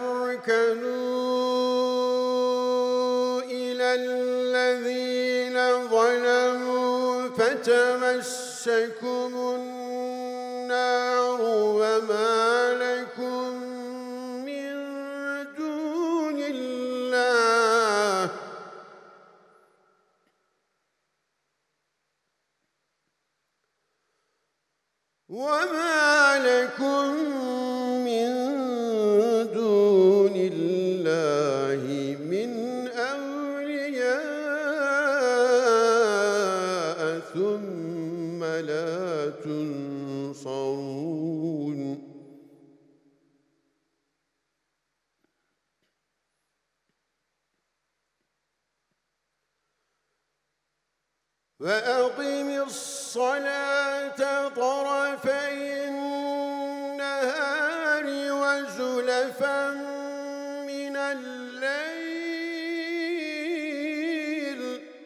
تركنوا إلى الذين ظلموا فتمسكم النار وما لكم من دون الله وما لكم من دون الله من أولياء ثم لا تنصرون وأقم الصلاة طرفي النهار وزلفا من الليل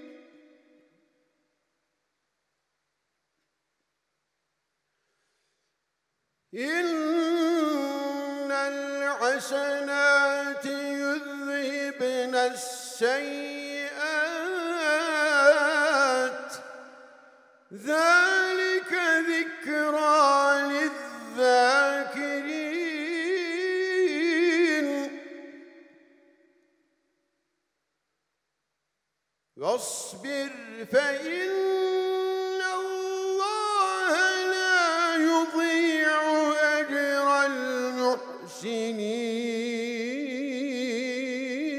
إن الحسنات يذهبن السيئات ذلك ذكرى للذاكرين واصبر فإن الله لا يضيع أجر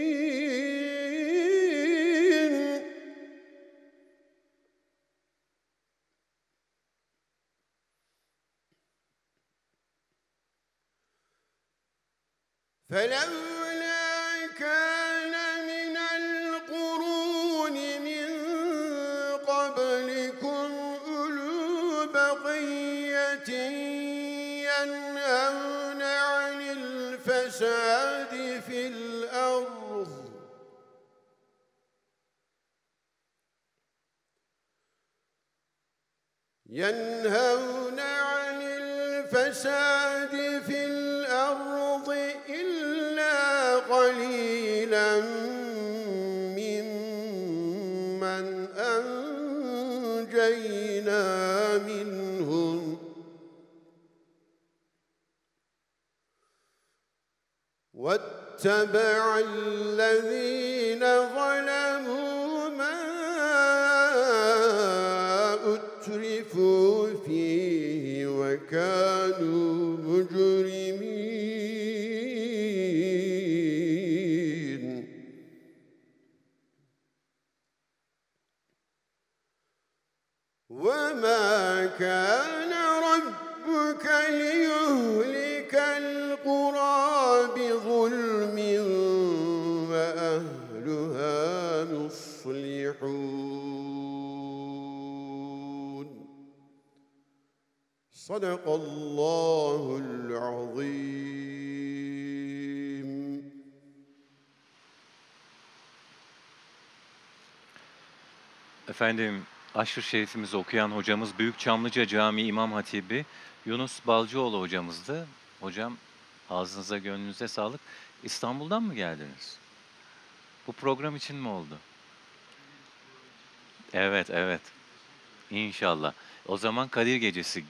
المحسنين فلولا كان من القرون من قبلكم أولو بقية ينهون عن الفساد في الأرض إلا قليلا ممن أنجينا منهم واتبع الذين ظلموا ما أترفوا فيه وكانوا مجرمين وما كان ربك ليهلك القرى بظلم وأهلها مصلحون صدق الله العظيم. Efendim, aşırı şerifimizi okuyan hocamız Büyük Çamlıca Camii İmam Hatibi Yunus Balcıoğlu hocamızdı. Hocam, ağzınıza gönlünüze sağlık. İstanbul'dan mı geldiniz? Bu program için mi oldu? Evet, evet. İnşallah. O zaman Kadir Gecesi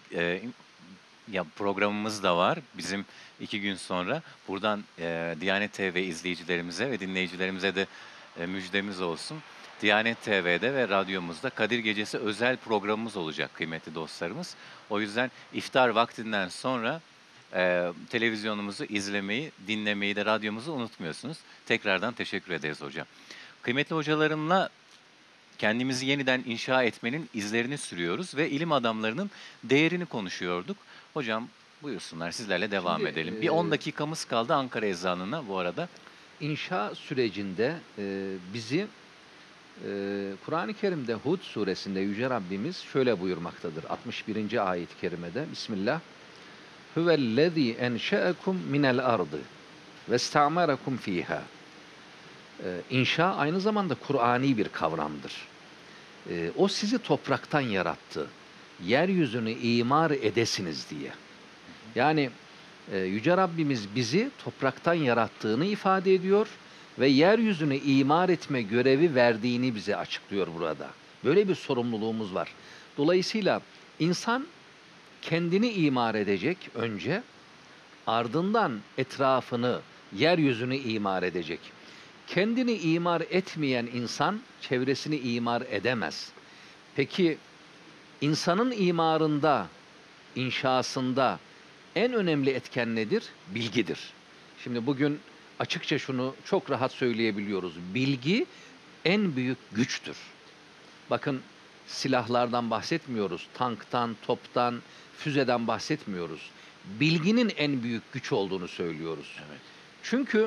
ya programımız da var bizim 2 gün sonra. Buradan Diyanet TV izleyicilerimize ve dinleyicilerimize de müjdemiz olsun. Diyanet TV'de ve radyomuzda Kadir Gecesi özel programımız olacak kıymetli dostlarımız. O yüzden iftar vaktinden sonra televizyonumuzu izlemeyi, dinlemeyi de radyomuzu unutmuyorsunuz. Tekrardan teşekkür ederiz hocam. Kıymetli hocalarımla kendimizi yeniden inşa etmenin izlerini sürüyoruz ve ilim adamlarının değerini konuşuyorduk. Hocam buyursunlar, sizlerle devam Şimdi, edelim. Bir 10 dakikamız kaldı Ankara ezanına bu arada. İnşa sürecinde bizi Kur'an-ı Kerim'de Hud suresinde Yüce Rabbimiz şöyle buyurmaktadır. 61. ayet-i kerimede Bismillah. Huvellezî enşe'ekum minel ardı ve ista'marakum fîhâ. İnşa aynı zamanda Kur'ani bir kavramdır. O sizi topraktan yarattı. Yeryüzünü imar edesiniz diye. Yani Yüce Rabbimiz bizi topraktan yarattığını ifade ediyor ve yeryüzünü imar etme görevi verdiğini bize açıklıyor burada. Böyle bir sorumluluğumuz var. Dolayısıyla insan kendini imar edecek önce, ardından etrafını, yeryüzünü imar edecek. Kendini imar etmeyen insan çevresini imar edemez. Peki insanın imarında, inşasında en önemli etken nedir? Bilgidir. Şimdi bugün açıkça şunu çok rahat söyleyebiliyoruz. Bilgi en büyük güçtür. Bakın silahlardan bahsetmiyoruz, tanktan, toptan, füzeden bahsetmiyoruz. Bilginin en büyük güç olduğunu söylüyoruz. Evet. Çünkü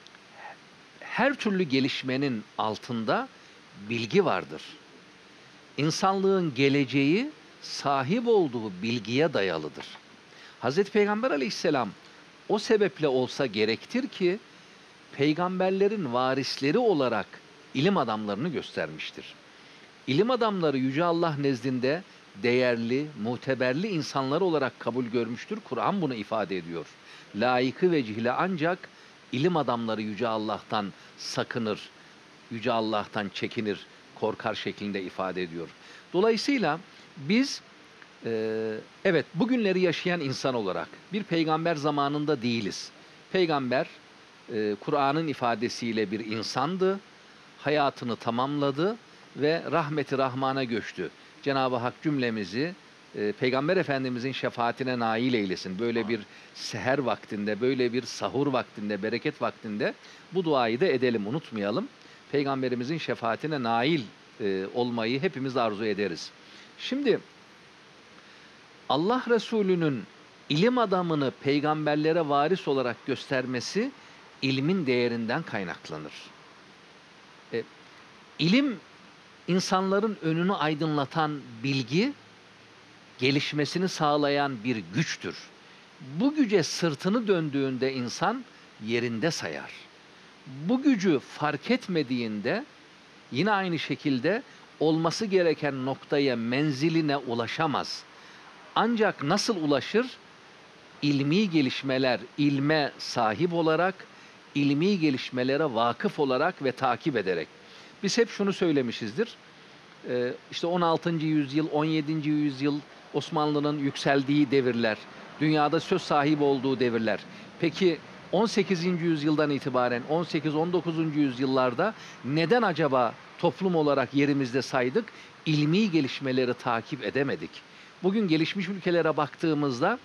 her türlü gelişmenin altında bilgi vardır. İnsanlığın geleceği sahip olduğu bilgiye dayalıdır. Hazreti Peygamber Aleyhisselam o sebeple olsa gerektir ki peygamberlerin varisleri olarak ilim adamlarını göstermiştir. İlim adamları Yüce Allah nezdinde değerli, muteberli insanlar olarak kabul görmüştür. Kur'an bunu ifade ediyor. Layıkı vecihle ancak ilim adamları Yüce Allah'tan sakınır, Yüce Allah'tan çekinir, korkar şeklinde ifade ediyor. Dolayısıyla biz evet bugünleri yaşayan insan olarak bir peygamber zamanında değiliz. Peygamber Kur'an'ın ifadesiyle bir insandı, hayatını tamamladı ve rahmeti Rahman'a göçtü. Cenab-ı Hak cümlemizi Peygamber Efendimizin şefaatine nail eylesin. Böyle bir seher vaktinde, böyle bir sahur vaktinde, bereket vaktinde bu duayı da edelim, unutmayalım. Peygamberimizin şefaatine nail olmayı hepimiz arzu ederiz. Şimdi Allah Resulü'nün ilim adamını peygamberlere varis olarak göstermesi ilmin değerinden kaynaklanır. İlim, insanların önünü aydınlatan bilgi, gelişmesini sağlayan bir güçtür. Bu güce sırtını döndüğünde insan yerinde sayar. Bu gücü fark etmediğinde yine aynı şekilde olması gereken noktaya, menziline ulaşamaz. Ancak nasıl ulaşır? İlmi gelişmeler, ilme sahip olarak, ilmi gelişmelere vakıf olarak ve takip ederek. Biz hep şunu söylemişizdir. İşte 16. yüzyıl, 17. yüzyıl Osmanlı'nın yükseldiği devirler, dünyada söz sahibi olduğu devirler. Peki 18. yüzyıldan itibaren 18-19. yüzyıllarda neden acaba toplum olarak yerimizde saydık? İlmi gelişmeleri takip edemedik. Bugün gelişmiş ülkelere baktığımızda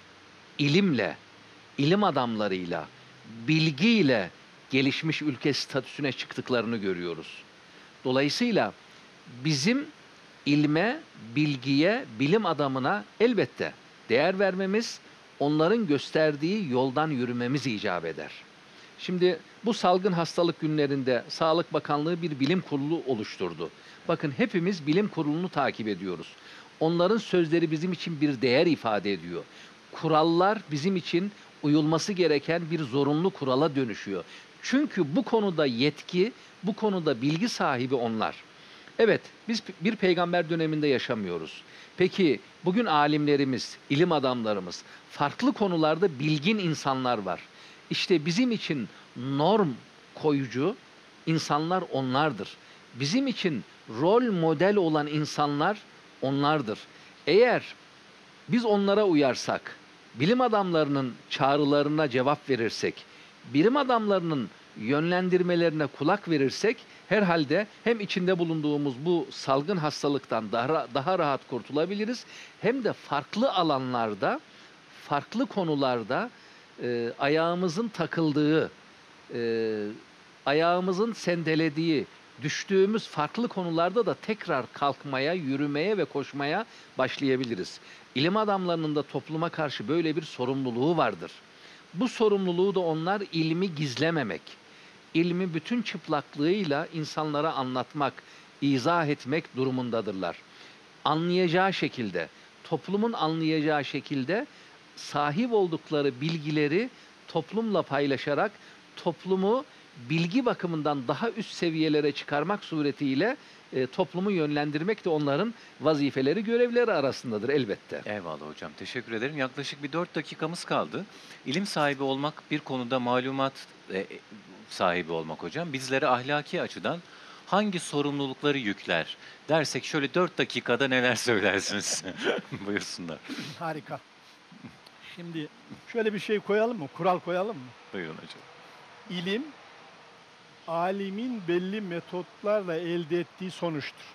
ilimle, ilim adamlarıyla, bilgiyle gelişmiş ülke statüsüne çıktıklarını görüyoruz. Dolayısıyla bizim ilme, bilgiye, bilim adamına elbette değer vermemiz, onların gösterdiği yoldan yürümemiz icap eder. Şimdi bu salgın hastalık günlerinde Sağlık Bakanlığı bir bilim kurulu oluşturdu. Bakın hepimiz bilim kurulunu takip ediyoruz. Onların sözleri bizim için bir değer ifade ediyor. Kurallar bizim için uyulması gereken bir zorunlu kurala dönüşüyor. Çünkü bu konuda yetki, bu konuda bilgi sahibi onlar. Evet, biz bir peygamber döneminde yaşamıyoruz. Peki bugün alimlerimiz, ilim adamlarımız, farklı konularda bilgin insanlar var. İşte bizim için norm koyucu insanlar onlardır. Bizim için rol model olan insanlar onlardır. Eğer biz onlara uyarsak, bilim adamlarının çağrılarına cevap verirsek, bilim adamlarının yönlendirmelerine kulak verirsek, herhalde hem içinde bulunduğumuz bu salgın hastalıktan daha rahat kurtulabiliriz, hem de farklı alanlarda, farklı konularda ayağımızın takıldığı, ayağımızın sendelediği, düştüğümüz farklı konularda da tekrar kalkmaya, yürümeye ve koşmaya başlayabiliriz. İlim adamlarının da topluma karşı böyle bir sorumluluğu vardır. Bu sorumluluğu da onlar ilmi gizlememek, ilmi bütün çıplaklığıyla insanlara anlatmak, izah etmek durumundadırlar. Anlayacağı şekilde, toplumun anlayacağı şekilde sahip oldukları bilgileri toplumla paylaşarak toplumu bilgi bakımından daha üst seviyelere çıkarmak suretiyle toplumu yönlendirmek de onların vazifeleri, görevleri arasındadır elbette. Eyvallah hocam. Teşekkür ederim. Yaklaşık bir 4 dakikamız kaldı. İlim sahibi olmak, bir konuda malumat sahibi olmak hocam, bizlere ahlaki açıdan hangi sorumlulukları yükler dersek şöyle 4 dakikada neler söylersiniz? Buyursunlar. Harika. Şimdi şöyle bir şey koyalım mı? Kural koyalım mı? Buyurun hocam. İlim, alimin belli metotlarla elde ettiği sonuçtur.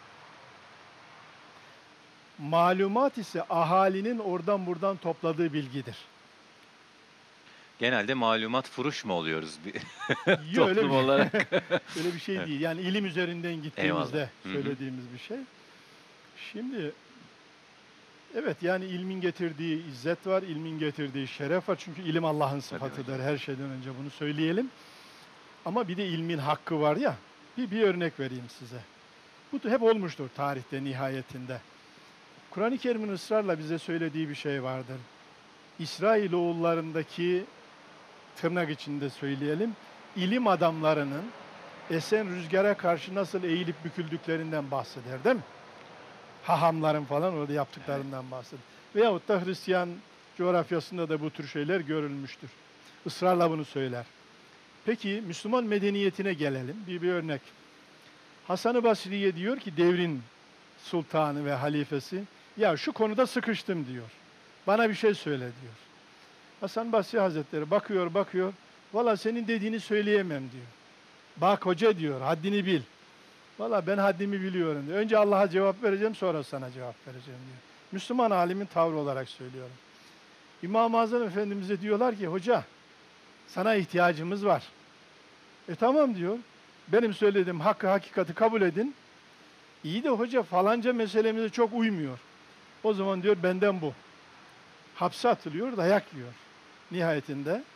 Malumat ise ahalinin oradan buradan topladığı bilgidir. Genelde malumat furuş mu oluyoruz Yok, toplum olarak? öyle bir şey değil. Yani ilim üzerinden gittiğimizde Eyvallah. Hı hı. söylediğimiz bir şey. Şimdi evet, yani ilmin getirdiği izzet var, ilmin getirdiği şeref var. Çünkü ilim Allah'ın sıfatıdır. Her şeyden önce bunu söyleyelim. Ama bir de ilmin hakkı var ya. Bir örnek vereyim size. Bu hep olmuştur tarihte nihayetinde. Kur'an-ı Kerim'in ısrarla bize söylediği bir şey vardır. İsrailoğullarındaki, tırnak içinde söyleyelim, ilim adamlarının esen rüzgara karşı nasıl eğilip büküldüklerinden bahseder, değil mi? Hahamların falan orada yaptıklarından bahseder. Veyahut da Hristiyan coğrafyasında da bu tür şeyler görülmüştür. Israrla bunu söyler. Peki Müslüman medeniyetine gelelim. Bir örnek. Hasan-ı Basri'ye diyor ki devrin sultanı ve halifesi, ya şu konuda sıkıştım diyor. Bana bir şey söyle diyor. Hasan Basri Hazretleri bakıyor. Valla senin dediğini söyleyemem diyor. Bak hoca diyor, haddini bil. Valla ben haddimi biliyorum diyor. Önce Allah'a cevap vereceğim, sonra sana cevap vereceğim diyor. Müslüman alimin tavrı olarak söylüyorum. İmam-ı Azam Efendimiz'e diyorlar ki, hoca sana ihtiyacımız var. Tamam diyor. Benim söylediğim hakkı, hakikati kabul edin. İyi de hoca falanca meselemize çok uymuyor. O zaman diyor benden bu. Hapse atılıyor, dayak yiyor. Nihayetinde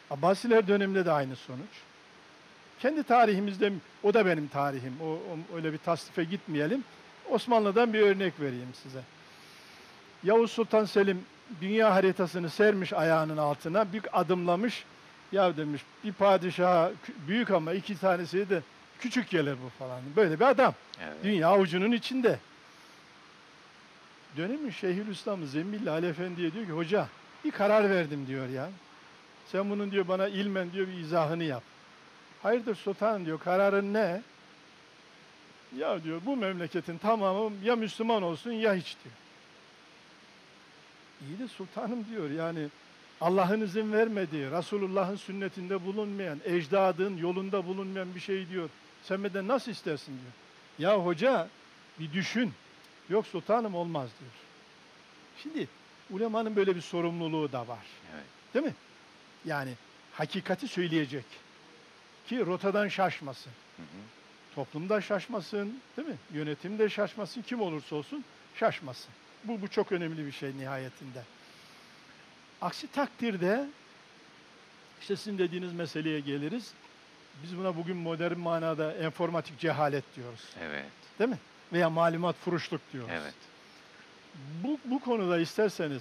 Abbasiler döneminde de aynı sonuç. Kendi tarihimizde, o da benim tarihim, öyle bir tasnife gitmeyelim. Osmanlı'dan bir örnek vereyim size. Yavuz Sultan Selim dünya haritasını sermiş ayağının altına, bir adımlamış. Ya demiş, bir padişaha büyük ama 2 tanesi de küçük gelir bu falan. Böyle bir adam. Evet. Dünya avucunun içinde. Dönemin Şeyhülislam'ı Zembilli Ali Efendi'ye diyor ki, hoca bir karar verdim diyor ya. Sen bunun diyor bana ilmen diyor bir izahını yap. Hayırdır sultanım diyor, kararın ne? Ya diyor, bu memleketin tamamı ya Müslüman olsun ya hiç diyor. İyi de sultanım diyor, yani Allah'ın izin vermediği, Resulullah'ın sünnetinde bulunmayan, ecdadın yolunda bulunmayan bir şey diyor. Sen benden nasıl istersin diyor. Ya hoca bir düşün. Yok sultanım olmaz diyor. Şimdi ulemanın böyle bir sorumluluğu da var. Evet. Değil mi? Yani hakikati söyleyecek ki rotadan şaşmasın. Hı hı. Toplumda şaşmasın, değil mi? Yönetimde şaşmasın, kim olursa olsun şaşmasın. Bu çok önemli bir şey nihayetinde. Aksi takdirde işte sizin dediğiniz meseleye geliriz. Biz buna bugün modern manada enformatik cehalet diyoruz. Evet. Değil mi? Veya malumat furuşluk diyoruz. Evet. Bu konuda isterseniz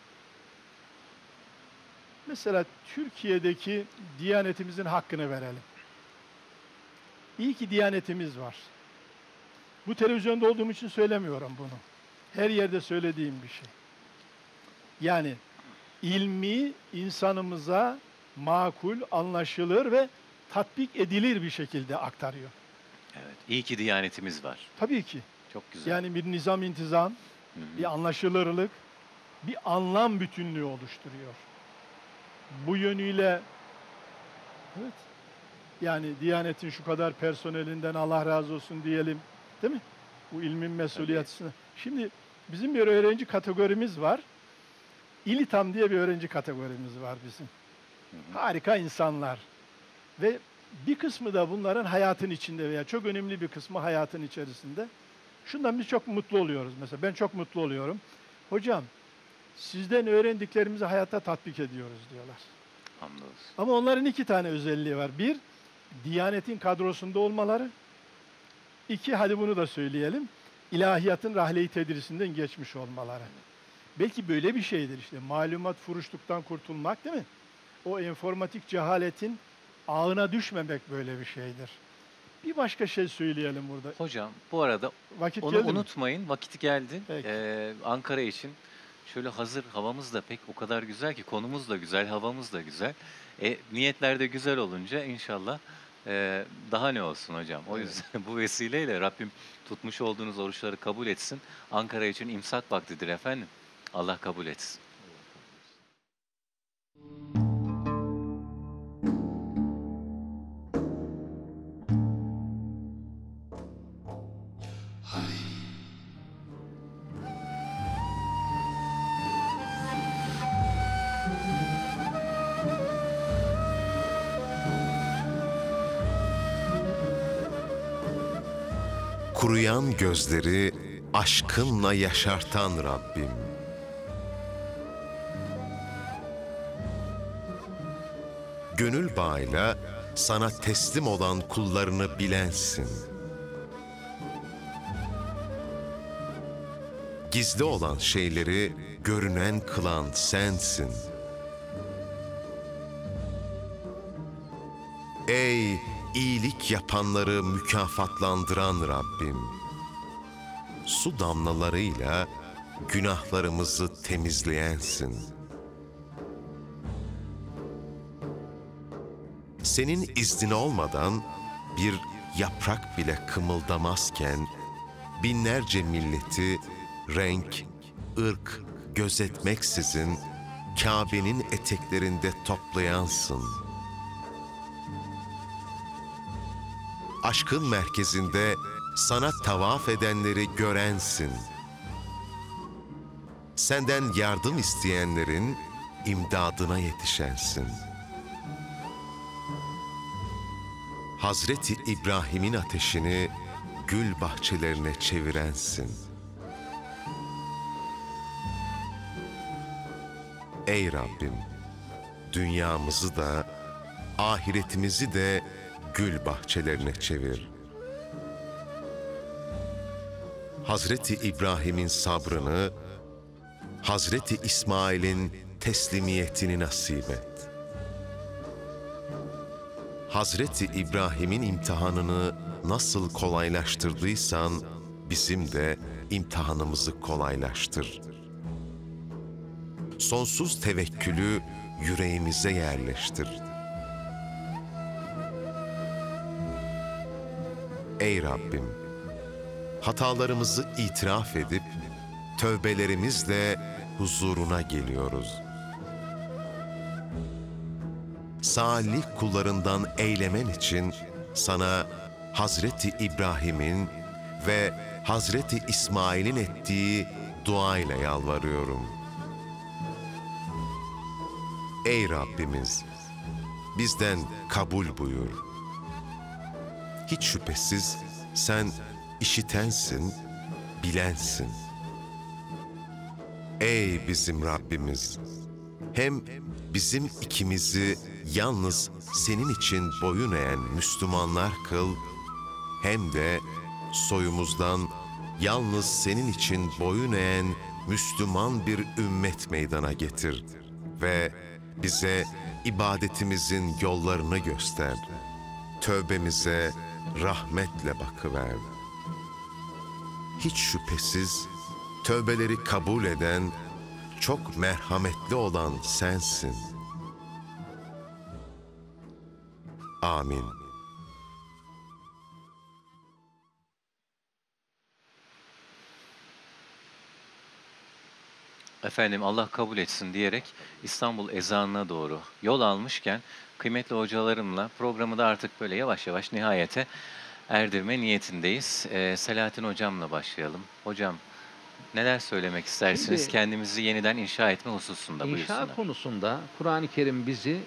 mesela Türkiye'deki Diyanetimizin hakkını verelim. İyi ki Diyanetimiz var. Bu televizyonda olduğum için söylemiyorum bunu. Her yerde söylediğim bir şey. Yani ilmi insanımıza makul, anlaşılır ve tatbik edilir bir şekilde aktarıyor. Evet. İyi ki Diyanetimiz var. Tabii ki. Çok güzel. Yani bir nizam intizam, Hı hı. bir anlaşılırlık, bir anlam bütünlüğü oluşturuyor. Bu yönüyle evet, yani Diyanet'in şu kadar personelinden Allah razı olsun diyelim, değil mi? Bu ilmin mesuliyetine. Şimdi bizim bir öğrenci kategorimiz var. İlitam diye bir öğrenci kategorimiz var bizim. Hı hı. Harika insanlar. Ve bir kısmı da bunların hayatın içinde veya çok önemli bir kısmı hayatın içerisinde. Şundan biz çok mutlu oluyoruz mesela. Ben çok mutlu oluyorum. Hocam, sizden öğrendiklerimizi hayatta tatbik ediyoruz diyorlar. Hamdolsun. Ama onların 2 tane özelliği var. Bir, Diyanet'in kadrosunda olmaları. 2, hadi bunu da söyleyelim, ilahiyatın rahle-i tedrisinden geçmiş olmaları. Belki böyle bir şeydir işte. Malumat furuşluktan kurtulmak, değil mi? O enformatik cehaletin ağına düşmemek böyle bir şeydir. Bir başka şey söyleyelim burada. Hocam bu arada Vakit onu geldi mi? unutmayın. Vakit geldi. Peki. Ankara için şöyle hazır, havamız da pek o kadar güzel ki, konumuz da güzel, havamız da güzel. Niyetler de güzel olunca inşallah daha ne olsun hocam. O Evet. yüzden bu vesileyle Rabbim tutmuş olduğunuz oruçları kabul etsin. Ankara için imsak vaktidir efendim. Allah kabul etsin. Kuruyan gözleri aşkınla yaşartan Rabbim. Gönül bağıyla sana teslim olan kullarını bilensin. Gizli olan şeyleri görünen kılan sensin. Ey iyilik yapanları mükafatlandıran Rabbim, su damlalarıyla günahlarımızı temizleyensin. Senin iznin olmadan bir yaprak bile kımıldamazken, binlerce milleti renk, ırk gözetmeksizin Kabe'nin eteklerinde toplayansın. Aşkın merkezinde sana tavaf edenleri görensin. Senden yardım isteyenlerin imdadına yetişensin. Hazreti İbrahim'in ateşini gül bahçelerine çevirensin. Ey Rabbim, dünyamızı da ahiretimizi de gül bahçelerine çevir. Hazreti İbrahim'in sabrını, Hazreti İsmail'in teslimiyetini nasip et. Hazreti İbrahim'in imtihanını nasıl kolaylaştırdıysan, bizim de imtihanımızı kolaylaştır. Sonsuz tevekkülü yüreğimize yerleştir. Ey Rabbim, hatalarımızı itiraf edip, tövbelerimizle huzuruna geliyoruz. Salih kullarından eylemen için sana Hazreti İbrahim'in ve Hazreti İsmail'in ettiği duayla yalvarıyorum. Ey Rabbimiz, bizden kabul buyur. Hiç şüphesiz sen işitensin, bilensin. Ey bizim Rabbimiz, hem bizim ikimizi yalnız senin için boyun eğen Müslümanlar kıl, hem de soyumuzdan yalnız senin için boyun eğen Müslüman bir ümmet meydana getir ve bize ibadetimizin yollarını göster. Tövbemize rahmetle bakıver. Hiç şüphesiz tövbeleri kabul eden, çok merhametli olan sensin. Amin. Efendim Allah kabul etsin diyerek İstanbul ezanına doğru yol almışken kıymetli hocalarımla programı da artık böyle yavaş yavaş nihayete erdirme niyetindeyiz. Selahattin hocamla başlayalım. Hocam neler söylemek istersiniz? Şimdi, Kendimizi yeniden inşa etme hususunda İnşa buyursunlar. konusunda Kur'an-ı Kerim bizi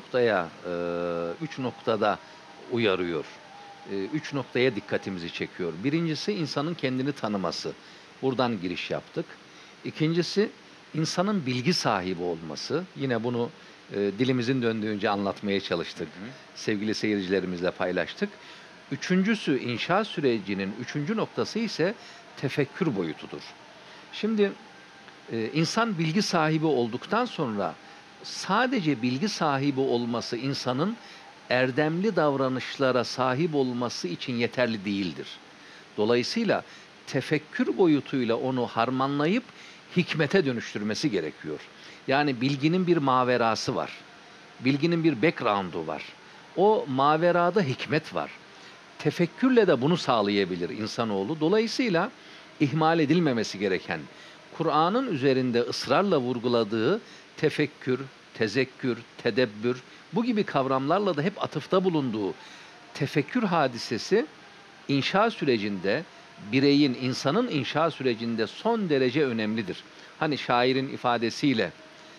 üç noktada uyarıyor. Üç noktaya dikkatimizi çekiyor. Birincisi insanın kendini tanıması. Buradan giriş yaptık. İkincisi insanın bilgi sahibi olması. Yine bunu dilimizin döndüğünce anlatmaya çalıştık. Sevgili seyircilerimizle paylaştık. Üçüncüsü inşa sürecinin üçüncü noktası ise tefekkür boyutudur. Şimdi insan bilgi sahibi olduktan sonra sadece bilgi sahibi olması insanın erdemli davranışlara sahip olması için yeterli değildir. Dolayısıyla tefekkür boyutuyla onu harmanlayıp hikmete dönüştürmesi gerekiyor. Yani bilginin bir maverası var. Bilginin bir background'u var. O maverada hikmet var. Tefekkürle de bunu sağlayabilir insanoğlu. Dolayısıyla ihmal edilmemesi gereken, Kur'an'ın üzerinde ısrarla vurguladığı tefekkür, tezekkür, tedebbür, bu gibi kavramlarla da hep atıfta bulunduğu tefekkür hadisesi inşa sürecinde, bireyin, insanın inşa sürecinde son derece önemlidir. Hani şairin ifadesiyle,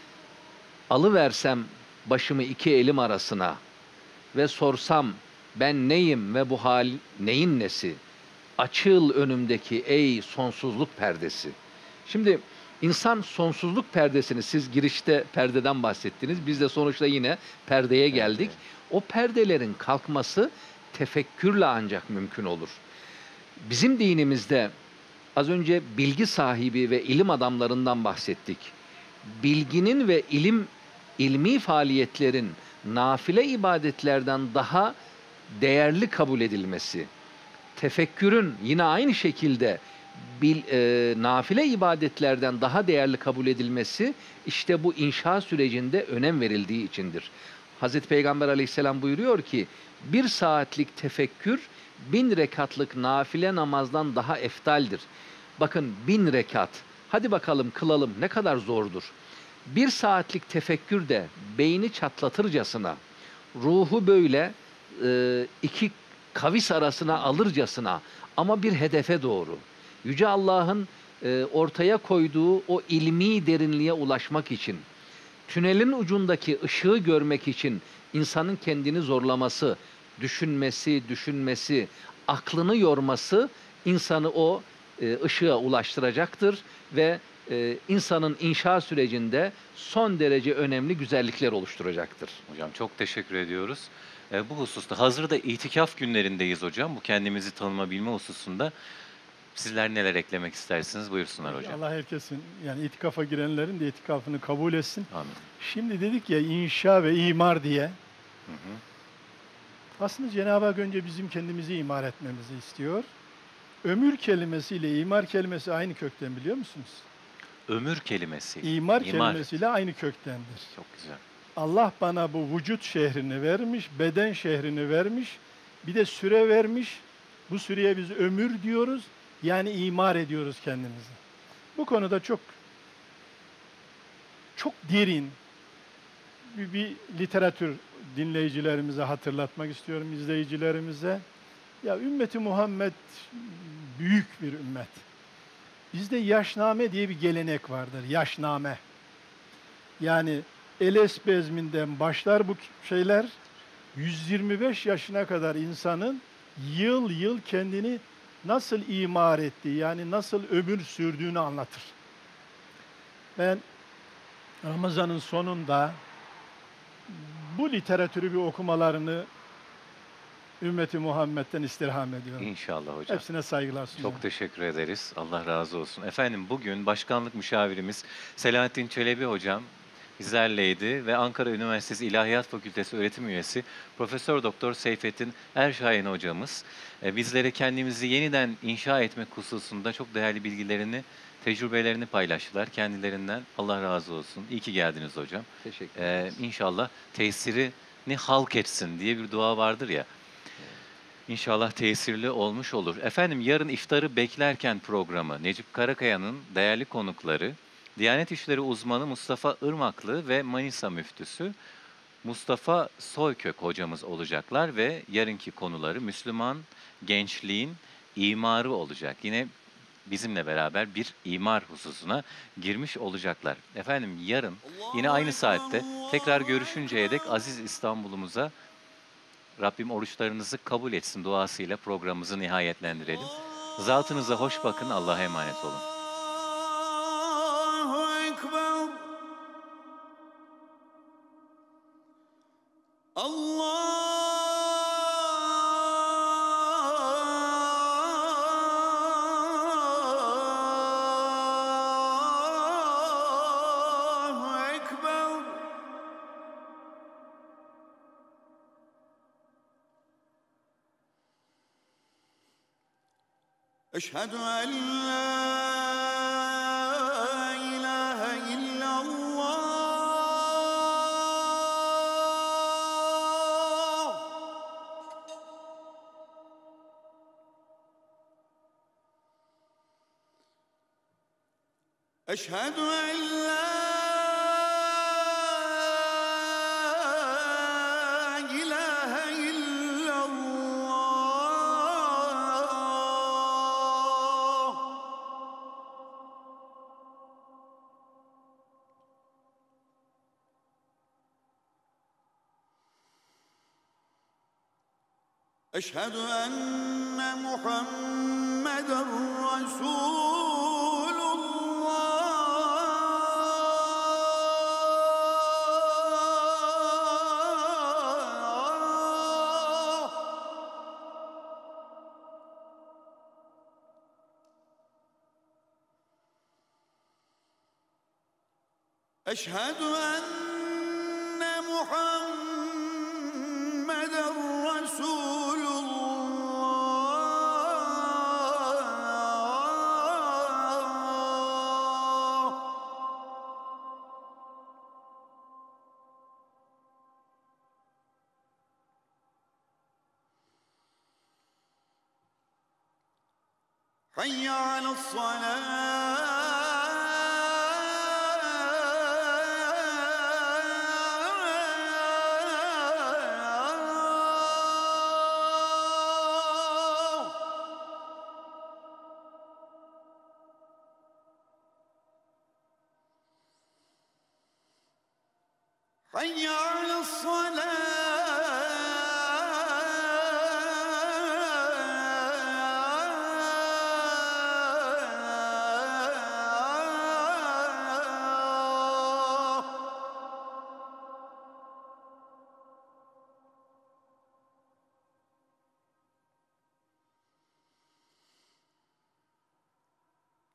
alıversem başımı iki elim arasına ve sorsam ben neyim ve bu hal neyin nesi? Açıl önümdeki ey sonsuzluk perdesi. Şimdi insan sonsuzluk perdesini, siz girişte perdeden bahsettiniz. Biz de sonuçta yine perdeye geldik. O perdelerin kalkması tefekkürle ancak mümkün olur. Bizim dinimizde az önce bilgi sahibi ve ilim adamlarından bahsettik. Bilginin ve ilmi faaliyetlerin nafile ibadetlerden daha değerli kabul edilmesi, tefekkürün yine aynı şekilde nafile ibadetlerden daha değerli kabul edilmesi işte bu inşa sürecinde önem verildiği içindir. Hazreti Peygamber Aleyhisselam buyuruyor ki, 1 saatlik tefekkür 1000 rekatlık nafile namazdan daha eftaldir. Bakın 1000 rekat, hadi bakalım kılalım, ne kadar zordur. 1 saatlik tefekkür de beyni çatlatırcasına, ruhu böyle iki kavis arasına alırcasına ama bir hedefe doğru. Yüce Allah'ın ortaya koyduğu o ilmi derinliğe ulaşmak için, tünelin ucundaki ışığı görmek için insanın kendini zorlaması, düşünmesi, aklını yorması insanı o ışığa ulaştıracaktır ve insanın inşa sürecinde son derece önemli güzellikler oluşturacaktır. Hocam çok teşekkür ediyoruz. Bu hususta hazırda itikaf günlerindeyiz hocam. Bu kendimizi tanıma bilme hususunda sizler neler eklemek istersiniz? Buyursunlar hocam. Allah herkesin, yani itikafa girenlerin de itikafını kabul etsin. Amin. Şimdi dedik ya inşa ve imar diye. Hı hı. Aslında Cenab-ı Hak önce bizim kendimizi imar etmemizi istiyor. Ömür kelimesiyle imar kelimesi aynı kökten, biliyor musunuz? Ömür kelimesi. İmar kelimesiyle aynı köktendir. Çok güzel. Allah bana bu vücut şehrini vermiş, beden şehrini vermiş, bir de süre vermiş. Bu süreye biz ömür diyoruz, yani imar ediyoruz kendimizi. Bu konuda çok derin bir literatür dinleyicilerimize hatırlatmak istiyorum, izleyicilerimize. Ya ümmeti Muhammed büyük bir ümmet. Bizde yaşname diye bir gelenek vardır, yaşname. Yani elesbezminden başlar bu şeyler, 125 yaşına kadar insanın yıl yıl kendini nasıl imar ettiği, yani nasıl ömür sürdüğünü anlatır. Ben Ramazan'ın sonunda bu literatürü bir okumalarını ümmeti Muhammed'den istirham ediyorum. İnşallah hocam. Hepsine saygılar sunuyorum. Çok teşekkür ederiz. Allah razı olsun. Efendim bugün başkanlık müşavirimiz Selahattin Çelebi hocam bizlerleydi ve Ankara Üniversitesi İlahiyat Fakültesi öğretim üyesi Profesör Doktor Seyfettin Erşahin hocamız bizlere kendimizi yeniden inşa etmek hususunda çok değerli bilgilerini, tecrübelerini paylaştılar. Kendilerinden Allah razı olsun. İyi ki geldiniz hocam. Teşekkür ederiz. İnşallah tesirini halk etsin diye bir dua vardır ya. İnşallah tesirli olmuş olur. Efendim yarın iftarı beklerken programı Necip Karakaya'nın değerli konukları, Diyanet İşleri uzmanı Mustafa Irmaklı ve Manisa müftüsü Mustafa Soykök hocamız olacaklar ve yarınki konuları Müslüman gençliğin imarı olacak. Yine bizimle beraber bir imar hususuna girmiş olacaklar. Efendim yarın yine aynı saatte tekrar görüşünceye dek aziz İstanbul'umuza Rabbim oruçlarınızı kabul etsin duasıyla programımızı nihayetlendirelim. Zatınıza hoş bakın, Allah'a emanet olun. Allahu Ekber. Allahu Ekber. Eşhedü en la ilahe illallah. Eşhedü en la ilahe illallah. Eşhedü enne Muhammeden Resulullah. Eşhedü enne Muhammeden Resulullah. Hayy ale's-salah. Hayy ale's-salah.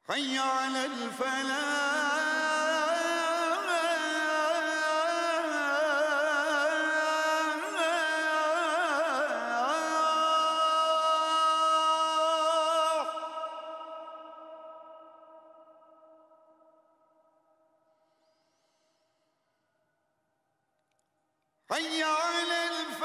حي على الفلاح. حي على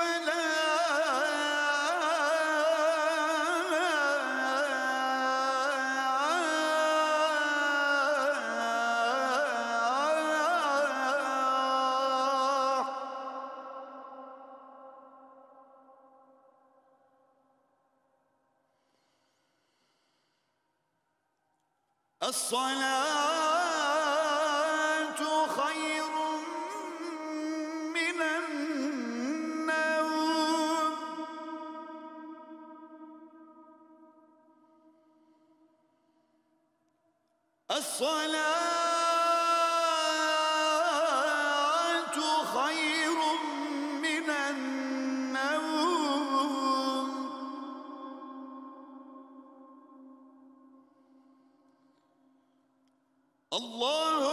الفلاح. الصلاة خير من النوم. الصلاة خير من النوم. الله